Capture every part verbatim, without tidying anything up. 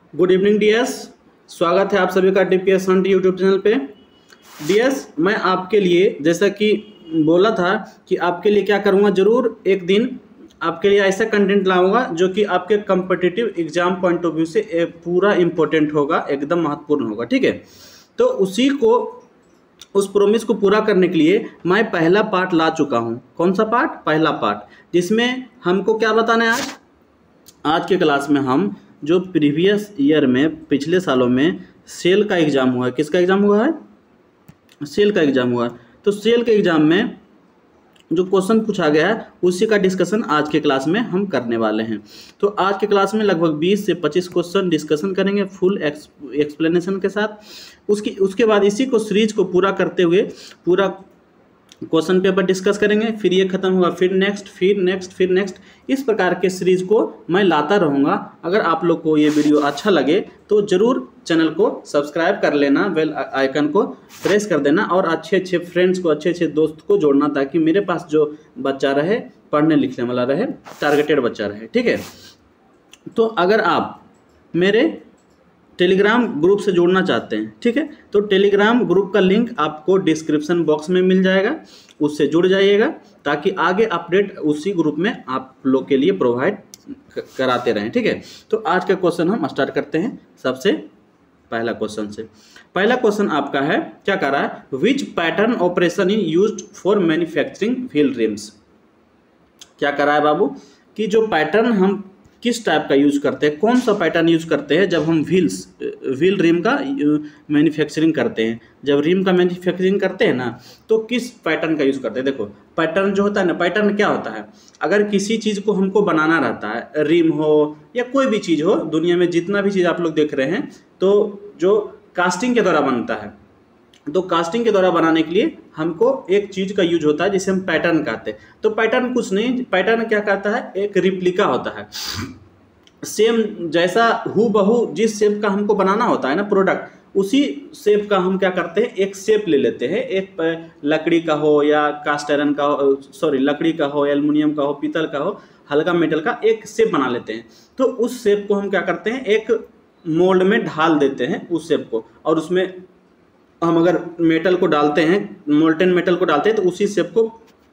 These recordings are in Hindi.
गुड इवनिंग डियर्स, स्वागत है आप सभी का डीपीएस हंट यूट्यूब चैनल पे। डियर्स, मैं आपके लिए जैसा कि बोला था कि आपके लिए क्या करूँगा, ज़रूर एक दिन आपके लिए ऐसा कंटेंट लाऊंगा जो कि आपके competitive exam point of view से एक पूरा इम्पोर्टेंट होगा, एकदम महत्वपूर्ण होगा। ठीक है, तो उसी को उस प्रोमिस को पूरा करने के लिए मैं पहला पार्ट ला चुका हूँ। कौन सा पार्ट? पहला पार्ट, जिसमें हमको क्या बताना है आज आज के क्लास में हम जो प्रीवियस ईयर में पिछले सालों में सेल का एग्ज़ाम हुआ है। किसका एग्ज़ाम हुआ है? सेल का एग्ज़ाम हुआ है। तो सेल के एग्ज़ाम में जो क्वेश्चन पूछा गया है उसी का डिस्कशन आज के क्लास में हम करने वाले हैं। तो आज के क्लास में लगभग बीस से पच्चीस क्वेश्चन डिस्कशन करेंगे फुल एक्सप्लेनेशन के साथ। उसकी उसके बाद इसी को सीरीज को पूरा करते हुए पूरा क्वेश्चन पेपर डिस्कस करेंगे, फिर ये खत्म होगा, फिर नेक्स्ट फिर नेक्स्ट फिर नेक्स्ट इस प्रकार के सीरीज को मैं लाता रहूँगा। अगर आप लोग को ये वीडियो अच्छा लगे तो ज़रूर चैनल को सब्सक्राइब कर लेना, बेल आइकन को प्रेस कर देना और अच्छे अच्छे फ्रेंड्स को, अच्छे अच्छे दोस्त को जोड़ना, ताकि मेरे पास जो बच्चा रहे पढ़ने लिखने वाला रहे, टारगेटेड बच्चा रहे। ठीक है, तो अगर आप मेरे टेलीग्राम ग्रुप से जुड़ना चाहते हैं, ठीक है, तो टेलीग्राम ग्रुप का लिंक आपको डिस्क्रिप्शन बॉक्स में मिल जाएगा, उससे जुड़ जाइएगा ताकि आगे अपडेट उसी ग्रुप में आप लोग के लिए प्रोवाइड कराते रहें। ठीक है, तो आज का क्वेश्चन हम स्टार्ट करते हैं सबसे पहला क्वेश्चन से। पहला क्वेश्चन आपका है, क्या कर रहा है, which pattern operation in used for manufacturing wheel rims. क्या कर रहा है बाबू कि जो पैटर्न हम किस टाइप का यूज़ करते हैं, कौन सा पैटर्न यूज़ करते हैं जब हम व्हील्स व्हील रिम का मैन्युफैक्चरिंग करते हैं। जब रिम का मैन्युफैक्चरिंग करते हैं ना, तो किस पैटर्न का यूज़ करते हैं। देखो, पैटर्न जो होता है ना, पैटर्न क्या होता है, अगर किसी चीज़ को हमको बनाना रहता है, रिम हो या कोई भी चीज़ हो, दुनिया में जितना भी चीज़ आप लोग देख रहे हैं, तो जो कास्टिंग के द्वारा बनता है, तो कास्टिंग के द्वारा बनाने के लिए हमको एक चीज़ का यूज होता है जिसे हम पैटर्न कहते हैं। तो पैटर्न कुछ नहीं, पैटर्न क्या कहता है, एक रिप्लिका होता है, सेम जैसा हु बहू जिस शेप का हमको बनाना होता है ना प्रोडक्ट, उसी शेप का हम क्या करते हैं, एक शेप ले लेते हैं। एक लकड़ी का हो या कास्ट आयरन का हो, सॉरी लकड़ी का हो, एल्युमिनियम का हो, पीतल का हो, हल्का मेटल का एक शेप बना लेते हैं। तो उस शेप को हम क्या करते हैं, एक मोल्ड में ढाल देते हैं उस शेप को, और उसमें हम अगर मेटल को डालते हैं, मोल्टेन मेटल को डालते हैं, तो उसी शेप को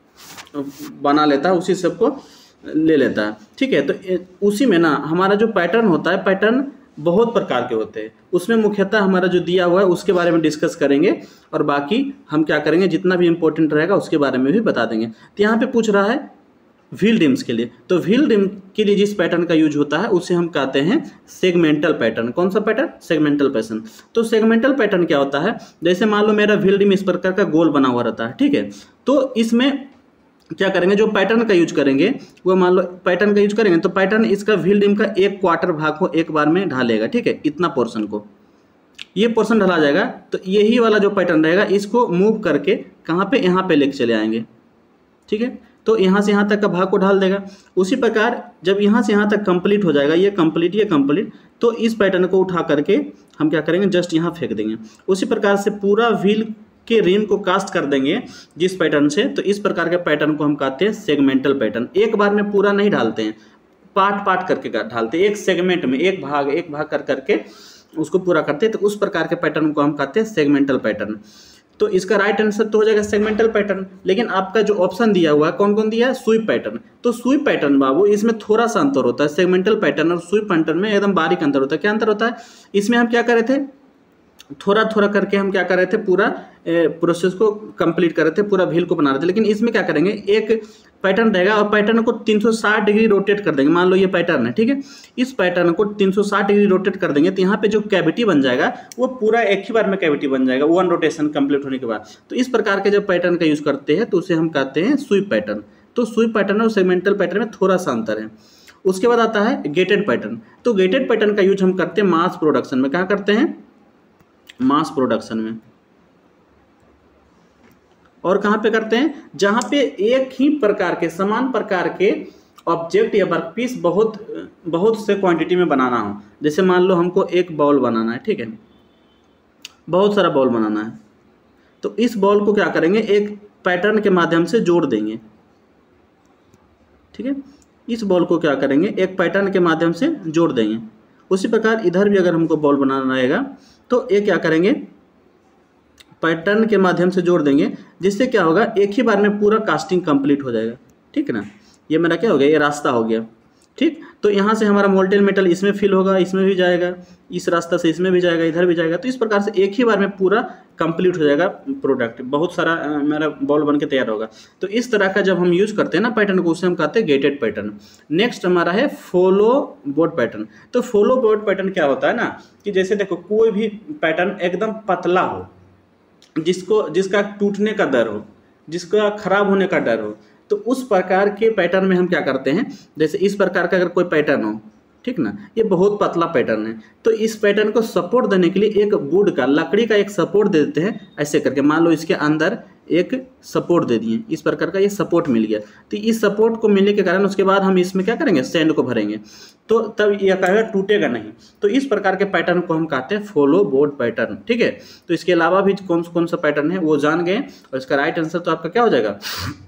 बना लेता है, उसी शेप को ले लेता है। ठीक है, तो उसी में ना हमारा जो पैटर्न होता है, पैटर्न बहुत प्रकार के होते हैं। उसमें मुख्यतः हमारा जो दिया हुआ है उसके बारे में डिस्कस करेंगे, और बाकी हम क्या करेंगे, जितना भी इंपॉर्टेंट रहेगा उसके बारे में भी बता देंगे। तो यहाँ पे पूछ रहा है व्हील रिम्स के लिए, तो व्हील रिम के लिए जिस पैटर्न का यूज होता है उसे हम कहते हैं सेगमेंटल पैटर्न। कौन सा पैटर्न? Segmental pattern. तो सेगमेंटल पैटर्न क्या होता है, जैसे मान लो मेरा व्हील रिम इस प्रकार का गोल बना हुआ रहता है, ठीक है, तो इसमें क्या करेंगे, जो पैटर्न का यूज करेंगे वो मान लो पैटर्न का यूज करेंगे, तो पैटर्न इसका व्हील रिम का एक क्वार्टर भाग को एक बार में ढालेगा। ठीक है, इतना पोर्शन को, ये पोर्शन ढला जाएगा, तो यही वाला जो पैटर्न रहेगा इसको मूव करके कहाँ पे, यहाँ पे लेके चले आएंगे। ठीक है, तो यहाँ से यहाँ तक का भाग को ढाल देगा। उसी प्रकार जब यहाँ से यहाँ तक कंप्लीट हो जाएगा, ये कंप्लीट ये कंप्लीट, तो इस पैटर्न को उठा करके हम क्या करेंगे, जस्ट यहाँ फेंक देंगे। उसी प्रकार से पूरा व्हील के रिम को कास्ट कर देंगे जिस पैटर्न से, तो इस प्रकार के पैटर्न को हम कहते हैं सेगमेंटल पैटर्न। एक बार में पूरा नहीं ढालते हैं, पार्ट पार्ट करके ढालते हैं, एक सेगमेंट में एक भाग एक भाग कर करके उसको पूरा करते हैं, तो उस प्रकार के पैटर्न को हम कहते हैं सेगमेंटल पैटर्न। तो इसका राइट आंसर तो हो जाएगा सेगमेंटल पैटर्न। लेकिन आपका जो ऑप्शन दिया हुआ है, कौन कौन दिया है, स्वीप पैटर्न। तो स्वीप पैटर्न बाबू, इसमें थोड़ा सा अंतर होता है, सेगमेंटल पैटर्न और स्वीप पैटर्न में एकदम बारीक अंतर होता है। क्या अंतर होता है, इसमें हम क्या कर रहे थे, थोड़ा थोड़ा करके हम क्या कर रहे थे, पूरा प्रोसेस को कंप्लीट कर रहे थे, पूरा व्हील को बना रहे थे। लेकिन इसमें क्या करेंगे, एक पैटर्न रहेगा और पैटर्न को तीन सौ साठ डिग्री रोटेट कर देंगे। मान लो ये पैटर्न है, ठीक है, इस पैटर्न को तीन सौ साठ डिग्री रोटेट कर देंगे, तो यहाँ पे जो कैविटी बन जाएगा वो पूरा एक ही बार में कैविटी बन जाएगा, वन रोटेशन कंप्लीट होने के बाद। तो इस प्रकार के जब पैटर्न का यूज करते हैं तो उसे हम कहते हैं स्वीप पैटर्न। तो स्वीप पैटर्न और सेगमेंटल पैटर्न में थोड़ा सा अंतर है। उसके बाद आता है गेटेड पैटर्न। तो गेटेड पैटर्न का यूज हम करते हैं मास प्रोडक्शन में। कहाँ करते हैं, मास प्रोडक्शन में। और कहाँ पे करते हैं, जहाँ पे एक ही प्रकार के समान प्रकार के ऑब्जेक्ट या वर्कपीस बहुत बहुत से क्वांटिटी में बनाना हो। जैसे मान लो हमको एक बॉल बनाना है, ठीक है, बहुत सारा बॉल बनाना है, तो इस बॉल को क्या करेंगे, एक पैटर्न के माध्यम से जोड़ देंगे। ठीक है, इस बॉल को क्या करेंगे, एक पैटर्न के माध्यम से जोड़ देंगे। उसी प्रकार इधर भी अगर हमको बॉल बनाना रहेगा तो ये क्या करेंगे, पैटर्न के माध्यम से जोड़ देंगे, जिससे क्या होगा एक ही बार में पूरा कास्टिंग कंप्लीट हो जाएगा। ठीक है ना, ये मेरा क्या हो गया, ये रास्ता हो गया। ठीक, तो यहाँ से हमारा मोल्टेन मेटल इसमें फिल होगा, इसमें भी जाएगा, इस रास्ता से इसमें भी जाएगा, इधर भी जाएगा। तो इस प्रकार से एक ही बार में पूरा कंप्लीट हो जाएगा प्रोडक्ट, बहुत सारा आ, मेरा बॉल बन के तैयार होगा। तो इस तरह का जब हम यूज़ करते हैं ना पैटर्न को, उसे हम कहते हैं गेटेड पैटर्न। नेक्स्ट हमारा है फॉलो बोर्ड पैटर्न। तो फॉलो बोर्ड पैटर्न क्या होता है ना, कि जैसे देखो कोई भी पैटर्न एकदम पतला हो, जिसको जिसका टूटने का डर हो, जिसका खराब होने का डर हो, तो उस प्रकार के पैटर्न में हम क्या करते हैं, जैसे इस प्रकार का अगर कोई पैटर्न हो, ठीक ना, ये बहुत पतला पैटर्न है, तो इस पैटर्न को सपोर्ट देने के लिए एक वुड का, लकड़ी का एक सपोर्ट दे देते हैं ऐसे करके। मान लो इसके अंदर एक सपोर्ट दे दिए, इस प्रकार का ये सपोर्ट मिल गया। तो इस सपोर्ट को मिलने के कारण उसके बाद हम इसमें क्या करेंगे, सैंड को भरेंगे, तो तब यह कहेगा टूटेगा नहीं। तो इस प्रकार के पैटर्न को हम कहते हैं फॉलो बोर्ड पैटर्न। ठीक है, तो इसके अलावा भी कौन कौन सा पैटर्न है वो जान गए, और इसका राइट आंसर तो आपका क्या हो जाएगा,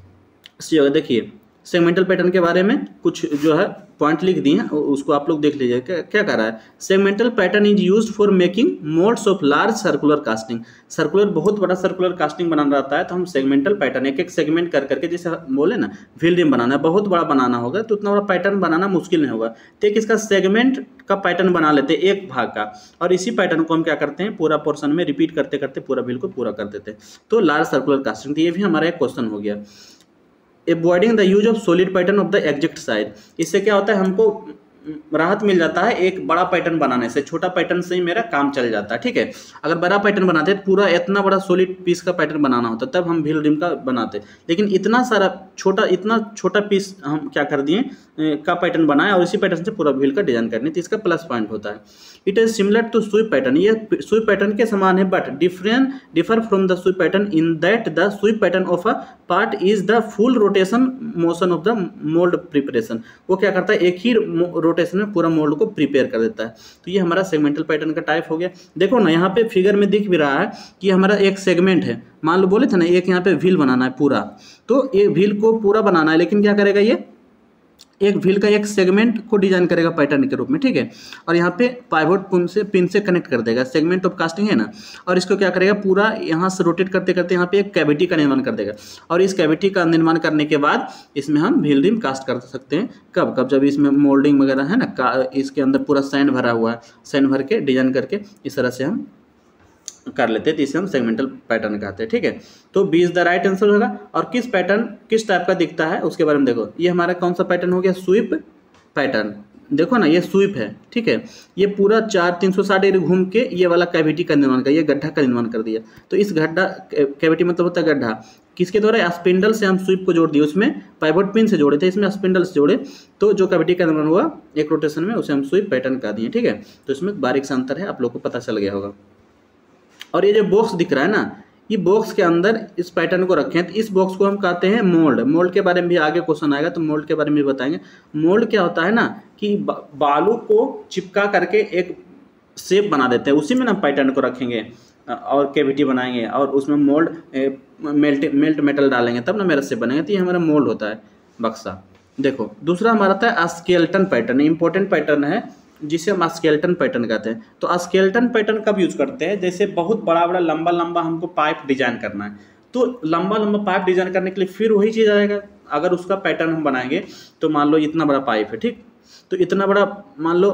देखिए सेगमेंटल पैटर्न के बारे में कुछ जो है पॉइंट लिख दिए हैं, उसको आप लोग देख लीजिए। क्या क्या कर रहा है, segmental pattern is used for making moulds of large circular casting. Circular, बहुत बड़ा सर्कुलर कास्टिंग बनाना रहता है, तो हम सेगमेंटल पैटर्न एक एक सेगमेंट कर करके, जैसे बोले ना व्हील रिम बनाना है, बहुत बड़ा बनाना होगा तो उतना बड़ा पैटर्न बनाना मुश्किल नहीं होगा, तो एक इसका सेगमेंट का पैटर्न बना लेते हैं एक भाग का, और इसी पैटर्न को हम क्या करते हैं पूरा पोर्शन में रिपीट करते करते पूरा व्हील को पूरा कर देते हैं। तो लार्ज सर्कुलर कास्टिंग, तो ये भी हमारा एक क्वेश्चन हो गया। Avoiding the use of solid pattern of the exact side, इससे क्या होता है हमको राहत मिल जाता है, एक बड़ा पैटर्न बनाने से छोटा पैटर्न से ही मेरा काम चल जाता है। ठीक है, अगर बड़ा पैटर्न बनाते हैं पूरा इतना बड़ा सॉलिड पीस का पैटर्न बनाना होता तब हम व्हील रिम का बनाते, लेकिन इतना सारा छोटा इतना छोटा पीस हम क्या कर दिए का पैटर्न बनाया और इसी पैटर्न से पूरा व्हील का डिजाइन करनी, तो इसका प्लस पॉइंट होता है। It is similar to sweep pattern, ये स्वीप पैटर्न के समान है, but different differ from the sweep pattern in that the sweep pattern of a part is the full rotation motion of the mould preparation. वो क्या करता है, एक ही रोटेशन में पूरा मोल्ड को प्रिपेयर कर देता है। तो ये हमारा सेगमेंटल पैटर्न का टाइप हो गया। देखो ना यहाँ पे फिगर में दिख भी रहा है कि हमारा एक सेगमेंट है, मान लो बोले थे ना एक यहाँ पे व्हील बनाना है पूरा, तो ये व्हील को पूरा बनाना है, लेकिन क्या करेगा ये एक व्हील का एक सेगमेंट को डिजाइन करेगा पैटर्न के रूप में। ठीक है, और यहाँ पे पाइवोट पिन से पिन से कनेक्ट कर देगा, सेगमेंट ऑफ कास्टिंग है ना, और इसको क्या करेगा पूरा यहाँ से रोटेट करते करते यहाँ पे एक कैविटी का निर्माण कर देगा, और इस कैविटी का निर्माण करने के बाद इसमें हम व्हील रिम कास्ट कर सकते हैं। कब कब जब इसमें मोल्डिंग वगैरह है ना, इसके अंदर पूरा सैंड भरा हुआ है, सैंड भर के डिजाइन करके इस तरह से हम कर लेते हैं, तो इसे हम सेगमेंटल पैटर्न कहते हैं। ठीक है, तो B is the right answer होगा। और किस पैटर्न किस टाइप का दिखता है उसके बारे में देखो, ये हमारा कौन सा पैटर्न हो गया, स्वीप पैटर्न। देखो ना ये स्वीप है, ठीक है, ये पूरा चार तीन सौ साठ डिग्री घूम के ये वाला कैविटी का निर्माण कर, ये गड्ढा का निर्माण कर दिया। तो इस गड्ढा, कैविटी मतलब होता है गड्ढा, किसके द्वारा, स्पिंडल से हम स्वीप को जोड़ दिए, उसमें पाइवोट पिन से जोड़े थे, इसमें स्पिंडल से जोड़े, तो जो कैविटी का निर्माण हुआ एक रोटेशन में उसे हम स्वीप पैटर्न कह दिए। ठीक है, तो इसमें बारीक सा अंतर है, आप लोग को पता चल गया होगा। और ये जो बॉक्स दिख रहा है ना, ये बॉक्स के अंदर इस पैटर्न को रखें, तो इस बॉक्स को हम कहते हैं मोल्ड। मोल्ड के बारे में भी आगे क्वेश्चन आएगा, तो मोल्ड के बारे में भी बताएंगे। मोल्ड क्या होता है ना, कि बालू को चिपका करके एक शेप बना देते हैं, उसी में ना पैटर्न को रखेंगे और कैविटी बनाएंगे और उसमें मोल्ड मेल्ट मेल्ट मेटल डालेंगे, तब ना मेरा शेप बनेगा। तो ये हमारा मोल्ड होता है बक्सा। देखो दूसरा हमारा था स्केलेटन पैटर्न, इंपॉर्टेंट पैटर्न है जिसे हम स्केलेटन पैटर्न कहते हैं। तो स्केलेटन पैटर्न कब यूज करते हैं, जैसे बहुत बड़ा बड़ा लंबा लंबा हमको पाइप डिजाइन करना है, तो लंबा लंबा पाइप डिजाइन करने के लिए फिर वही चीज़ आएगा। अगर उसका पैटर्न हम बनाएंगे तो मान लो इतना बड़ा पाइप है, ठीक, तो इतना बड़ा मान लो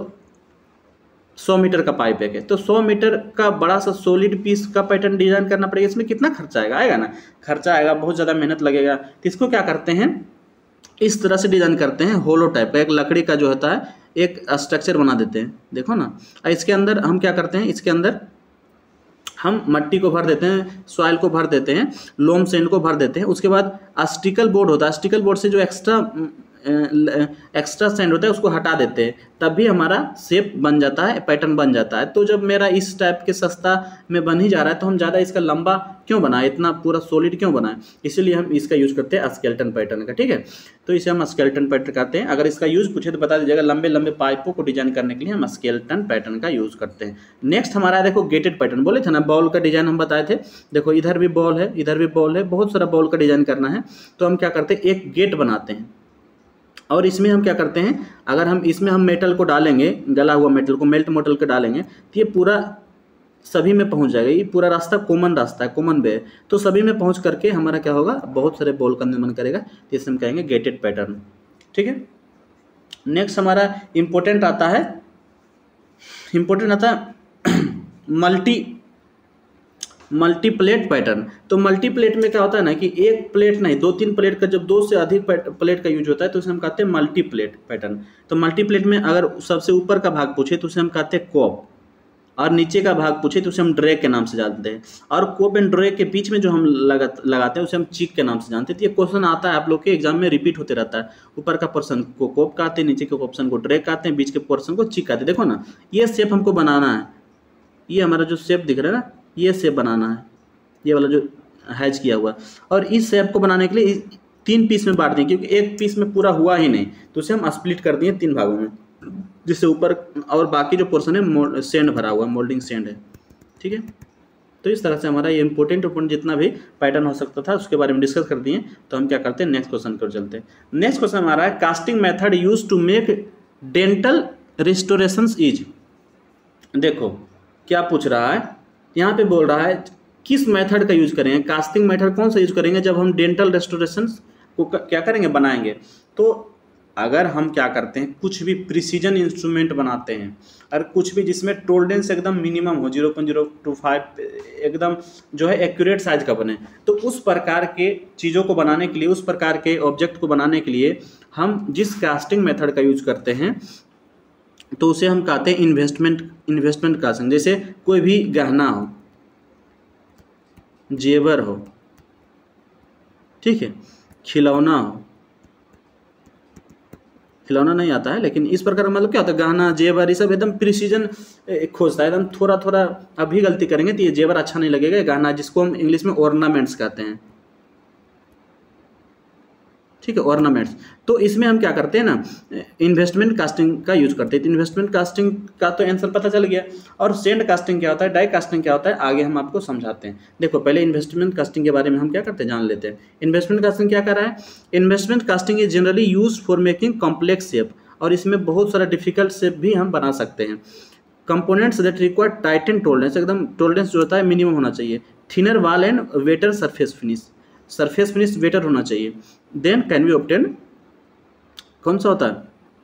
सौ मीटर का पाइप है, तो सौ मीटर का बड़ा सा सॉलिड पीस का पैटर्न डिजाइन करना पड़ेगा। इसमें कितना खर्चा आएगा, आएगा ना, खर्चा आएगा, बहुत ज़्यादा मेहनत लगेगा। तो इसको क्या करते हैं, इस तरह से डिजाइन करते हैं, होलो टाइप का एक लकड़ी का जो होता है एक स्ट्रक्चर बना देते हैं। देखो ना, इसके अंदर हम क्या करते हैं, इसके अंदर हम मट्टी को भर देते हैं, सॉइल को भर देते हैं, लोम सैंड को भर देते हैं। उसके बाद स्टिकल बोर्ड होता है, स्टिकल बोर्ड से जो एक्स्ट्रा एक्स्ट्रा सैंड होता है उसको हटा देते हैं, तब भी हमारा शेप बन जाता है, पैटर्न बन जाता है। तो जब मेरा इस टाइप के सस्ता में बन ही जा रहा है, तो हम ज़्यादा इसका लंबा क्यों बनाए, इतना पूरा सॉलिड क्यों बनाए, इसीलिए हम इसका यूज़ करते हैं स्केलेटन पैटर्न का। ठीक है, तो इसे हम स्केलेटन पैटर्न कहते हैं। अगर इसका यूज़ पूछे तो बता दीजिएगा, लंबे लंबे पाइपों को डिजाइन करने के लिए हम स्केलेटन पैटर्न का यूज़ करते हैं। नेक्स्ट हमारा देखो गेटेड पैटर्न, बोले थे ना बॉल का डिजाइन हम बताए थे। देखो इधर भी बॉल है, इधर भी बॉल है, बहुत सारा बॉल का डिजाइन करना है, तो हम क्या करते हैं, एक गेट बनाते हैं। और इसमें हम क्या करते हैं, अगर हम इसमें हम मेटल को डालेंगे, गला हुआ मेटल को मेल्ट मेटल को डालेंगे तो ये पूरा सभी में पहुंच जाएगा। ये पूरा रास्ता कॉमन रास्ता है, कॉमन वे है, तो सभी में पहुंच करके हमारा क्या होगा, बहुत सारे बॉल का निर्माण करेगा। तो इसे हम कहेंगे गेटेड पैटर्न। ठीक है, नेक्स्ट हमारा इंपॉर्टेंट आता है इंपॉर्टेंट आता है मल्टी मल्टीप्लेट पैटर्न। तो मल्टीप्लेट में क्या होता है ना कि एक प्लेट नहीं, दो तीन प्लेट का, जब दो से अधिक प्लेट का यूज होता है तो उसे हम कहते हैं मल्टीप्लेट पैटर्न। तो मल्टीप्लेट में अगर सबसे ऊपर का भाग पूछे तो उसे हम कहते हैं कोप, और नीचे का भाग पूछे तो उसे हम ड्रैग के नाम से जानते हैं, और कोप एंड ड्रैग के बीच में जो हम लगा लगाते हैं उसे हम चीक के नाम से जानते हैं। तो ये क्वेश्चन आता है आप लोग के एग्जाम में, रिपीट होते रहता है। ऊपर का पोर्शन को कोप कहते हैं, नीचे के पोर्शन को ड्रैग कहते हैं, बीच के पोर्शन को चीक कहते हैं। देखो ना, ये शेप हमको बनाना है, ये हमारा जो शेप दिख रहा है ना, ये शेप बनाना है, ये वाला जो हैच किया हुआ। और इस शेप को बनाने के लिए तीन पीस में बांट दें, क्योंकि एक पीस में पूरा हुआ ही नहीं, तो उसे हम स्प्लिट कर दिए तीन भागों में, जिससे ऊपर और बाकी जो पोर्शन है सेंड भरा हुआ, मोल्डिंग सेंड है। ठीक है, तो इस तरह से हमारा ये इंपॉर्टेंट इंपॉर्टेंट जितना भी पैटर्न हो सकता था उसके बारे में डिस्कस कर दिए। तो हम क्या करते हैं, नेक्स्ट क्वेश्चन पर चलते हैं। नेक्स्ट क्वेश्चन हमारा है casting method use to make dental restorations is. देखो क्या पूछ रहा है, यहाँ पे बोल रहा है किस मेथड का यूज करेंगे, कास्टिंग मेथड कौन सा यूज करेंगे जब हम डेंटल रेस्टोरेशंस को क्या करेंगे, बनाएंगे। तो अगर हम क्या करते हैं, कुछ भी प्रिसीजन इंस्ट्रूमेंट बनाते हैं और कुछ भी जिसमें टोलरेंस एकदम मिनिमम हो, zero point zero two five एकदम जो है एक्यूरेट साइज का बने, तो उस प्रकार के चीज़ों को बनाने के लिए, उस प्रकार के ऑब्जेक्ट को बनाने के लिए हम जिस कास्टिंग मेथड का यूज करते हैं तो उसे हम कहते हैं इन्वेस्टमेंट इन्वेस्टमेंट कास्टिंग। जैसे कोई भी गहना हो, जेवर हो, ठीक है, खिलौना हो, खिलौना नहीं आता है लेकिन इस प्रकार मतलब क्या होता है, गहना जेवर ये सब एकदम प्रिसीजन खोजता है, एकदम थोड़ा थोड़ा। अभी गलती करेंगे तो ये जेवर अच्छा नहीं लगेगा, गहना जिसको हम इंग्लिश में ऑर्नामेंट्स कहते हैं। ठीक है, ऑर्नामेंट्स। तो इसमें हम क्या करते हैं ना, इन्वेस्टमेंट कास्टिंग का यूज करते हैं। तो इन्वेस्टमेंट कास्टिंग का तो आंसर पता चल गया। और सेंड कास्टिंग क्या होता है, डाई कास्टिंग क्या होता है, आगे हम आपको समझाते हैं। देखो पहले इन्वेस्टमेंट कास्टिंग के बारे में हम क्या करते हैं जान लेते हैं। इन्वेस्टमेंट कास्टिंग क्या कर रहा है, investment casting is generally use for making complex shape, और इसमें बहुत सारा डिफिकल्ट शेप भी हम बना सकते हैं। Components that require tighten tolerance, एकदम टोलरेंस जो होता है मिनिमम होना चाहिए। Thinner wall and better surface finish, surface finish better होना चाहिए। देन कैन बी ऑब्टेन, कौन सा होता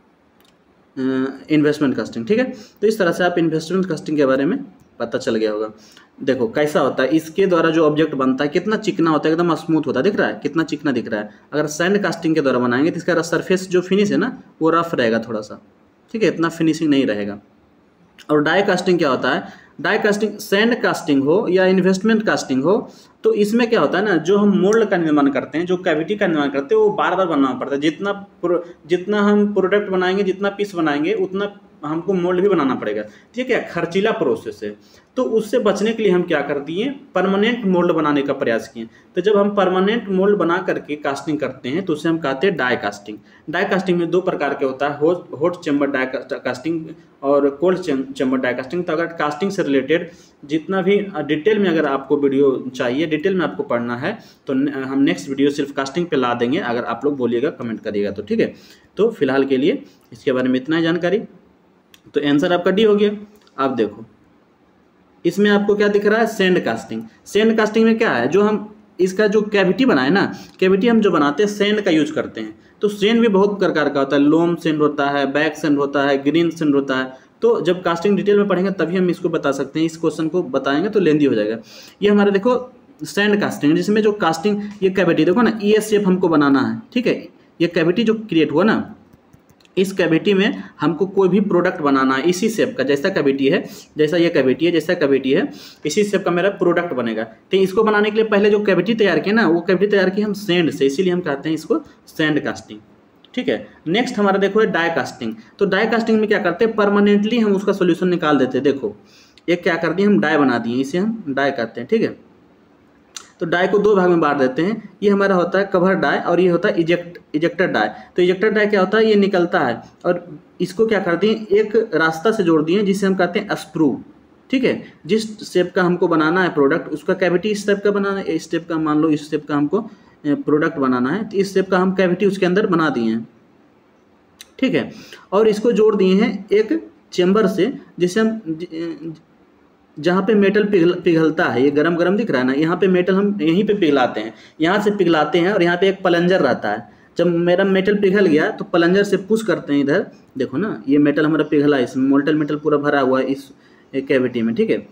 है, इन्वेस्टमेंट कास्टिंग। ठीक है, तो इस तरह से आप इन्वेस्टमेंट कास्टिंग के बारे में पता चल गया होगा। देखो कैसा होता है, इसके द्वारा जो ऑब्जेक्ट बनता है कितना चिकना होता है, एकदम स्मूथ होता है, दिख रहा है कितना चिकना दिख रहा है। अगर सैंड कास्टिंग के द्वारा बनाएंगे तो इसका सरफेस जो फिनिश है ना वो रफ रहेगा थोड़ा सा, ठीक है, इतना फिनिशिंग नहीं रहेगा। और डाई कास्टिंग क्या होता है, डाई कास्टिंग सैंड कास्टिंग हो या इन्वेस्टमेंट कास्टिंग हो, तो इसमें क्या होता है ना, जो हम मोल्ड का निर्माण करते हैं, जो कैविटी का निर्माण करते हैं, वो बार बार बनाना पड़ता है। जितना जितना हम प्रोडक्ट बनाएंगे, जितना पीस बनाएंगे, उतना हमको मोल्ड भी बनाना पड़ेगा। ठीक है, खर्चीला प्रोसेस है। तो उससे बचने के लिए हम क्या कर दिए, परमानेंट मोल्ड बनाने का प्रयास किए। तो जब हम परमानेंट मोल्ड बना करके कास्टिंग करते हैं तो उसे हम कहते हैं डाई कास्टिंग। डाई कास्टिंग में दो प्रकार के होता है, hot hot chamber die casting और कोल्ड चैम्बर डाई कास्टिंग। तो अगर कास्टिंग से रिलेटेड जितना भी डिटेल में अगर आपको वीडियो चाहिए, डिटेल में आपको पढ़ना है, तो हम नेक्स्ट वीडियो सिर्फ कास्टिंग पे ला देंगे, अगर आप लोग बोलिएगा, कमेंट करिएगा तो। ठीक है, तो फिलहाल के लिए इसके बारे में इतना ही जानकारी। तो आंसर आपका डी हो गया। आप देखो इसमें आपको क्या दिख रहा है, सैंड कास्टिंग। सैंड कास्टिंग में क्या है, जो हम इसका जो कैविटी बनाए ना, कैविटी हम जो बनाते हैं सैंड का यूज करते हैं। तो सैंड भी बहुत प्रकार का होता है, लोम सैंड होता है, बैक सैंड होता है, ग्रीन सैंड होता है। तो जब कास्टिंग डिटेल में पढ़ेंगे तभी हम इसको बता सकते हैं। इस क्वेश्चन को बताएंगे तो लेंदी हो जाएगा। ये हमारे देखो सैंड कास्टिंग, जिसमें जो कास्टिंग ये कैविटी देखो ना, ये शेप हमको बनाना है। ठीक है, ये कैविटी जो क्रिएट हुआ ना, इस कैविटी में हमको कोई भी प्रोडक्ट बनाना है इसी शेप का, जैसा कैविटी है, जैसा ये कैविटी है, जैसा कैविटी है, इसी शेप का मेरा प्रोडक्ट बनेगा। तो इसको बनाने के लिए पहले जो कैविटी तैयार किया ना, वो कैविटी तैयार की हम सैंड से, इसीलिए हम कहते हैं इसको सैंड कास्टिंग। ठीक है, नेक्स्ट हमारा देखो है डाई कास्टिंग। तो डाई कास्टिंग में क्या करते हैं, परमानेंटली हम उसका सोल्यूशन निकाल देते हैं। देखो एक क्या कर दिए, हम डाई बना दिए, इसे हम डाई कहते हैं। ठीक है, तो डाई को दो भाग में बांट देते हैं। ये हमारा होता है कवर डाई और ये होता है इजेक्ट इजेक्टर डाई। तो इजेक्टर डाई क्या होता है, ये निकलता है और इसको क्या कर दिए, एक रास्ता से जोड़ दिए जिसे हम कहते हैं स्प्रू। ठीक है, जिस शेप का हमको बनाना है प्रोडक्ट, उसका कैविटी इस शेप का बनाना है, इस शेप का, मान लो इस शेप का हमको प्रोडक्ट बनाना है, तो इस शेप का हम कैविटी उसके अंदर बना दिए हैं। ठीक है। और इसको जोड़ दिए हैं एक चेम्बर से, जिसे हम जहाँ पे मेटल पिघल पिघलता है, ये गरम गरम दिख रहा है ना, यहाँ पे मेटल हम यहीं पे पिघलाते हैं, यहाँ से पिघलाते हैं। और यहाँ पे एक प्लंजर रहता है, जब मेरा मेटल पिघल गया तो प्लंजर से पुश करते हैं इधर, देखो ना ये मेटल हमारा पिघला, इसमें मोल्टन मेटल पूरा भरा हुआ है इस कैविटी में, ठीक है।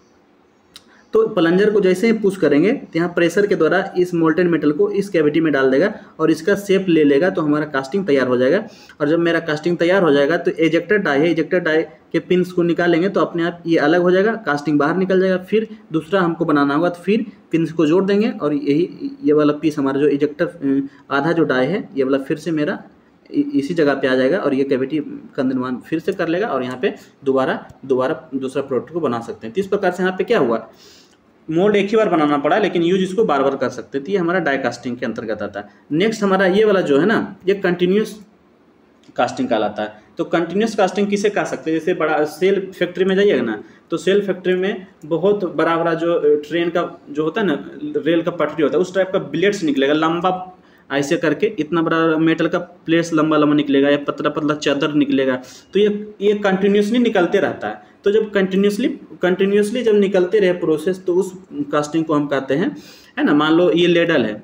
तो प्लंजर को जैसे ही पुश करेंगे तो यहाँ प्रेशर के द्वारा इस मोल्टेन मेटल को इस कैविटी में डाल देगा और इसका शेप ले लेगा, तो हमारा कास्टिंग तैयार हो जाएगा। और जब मेरा कास्टिंग तैयार हो जाएगा तो एजेक्टर डाई है, एजेक्टर डाई के पिन्स को निकालेंगे तो अपने आप ये अलग हो जाएगा, कास्टिंग बाहर निकल जाएगा। फिर दूसरा हमको बनाना होगा तो फिर पिन्स को जोड़ देंगे और यही ये वाला पीस हमारा जो इजेक्टर आधा जो डाई है ये वाला फिर से मेरा इसी जगह पे आ जाएगा और ये कैविटी का निर्माण फिर से कर लेगा और यहाँ पे दोबारा दोबारा दूसरा प्रोडक्ट को बना सकते हैं। तो इस प्रकार से यहाँ पे क्या हुआ, मोल्ड एक ही बार बनाना पड़ा लेकिन यूज इसको बार बार कर सकते थे। ये हमारा डाई कास्टिंग के अंतर्गत आता है। नेक्स्ट हमारा ये वाला जो है ना, ये कंटिन्यूस कास्टिंग कहलाता है। तो कंटिन्यूस कास्टिंग किसे कह सकते हैं, जैसे बड़ा सेल फैक्ट्री में जाइएगा ना, तो सेल फैक्ट्री में बहुत बड़ा बड़ा जो ट्रेन का जो होता है ना, रेल का पटरी होता है, उस टाइप का ब्लेड्स निकलेगा लंबा, ऐसे करके इतना बड़ा मेटल का प्लेट्स लंबा लंबा निकलेगा या पतला पतला चादर निकलेगा। तो ये ये कंटिन्यूसली निकलते रहता है। तो जब कंटिन्यूसली कंटिन्यूसली जब निकलते रहे प्रोसेस, तो उस कास्टिंग को हम कहते हैं, है ना। मान लो ये लेडल है,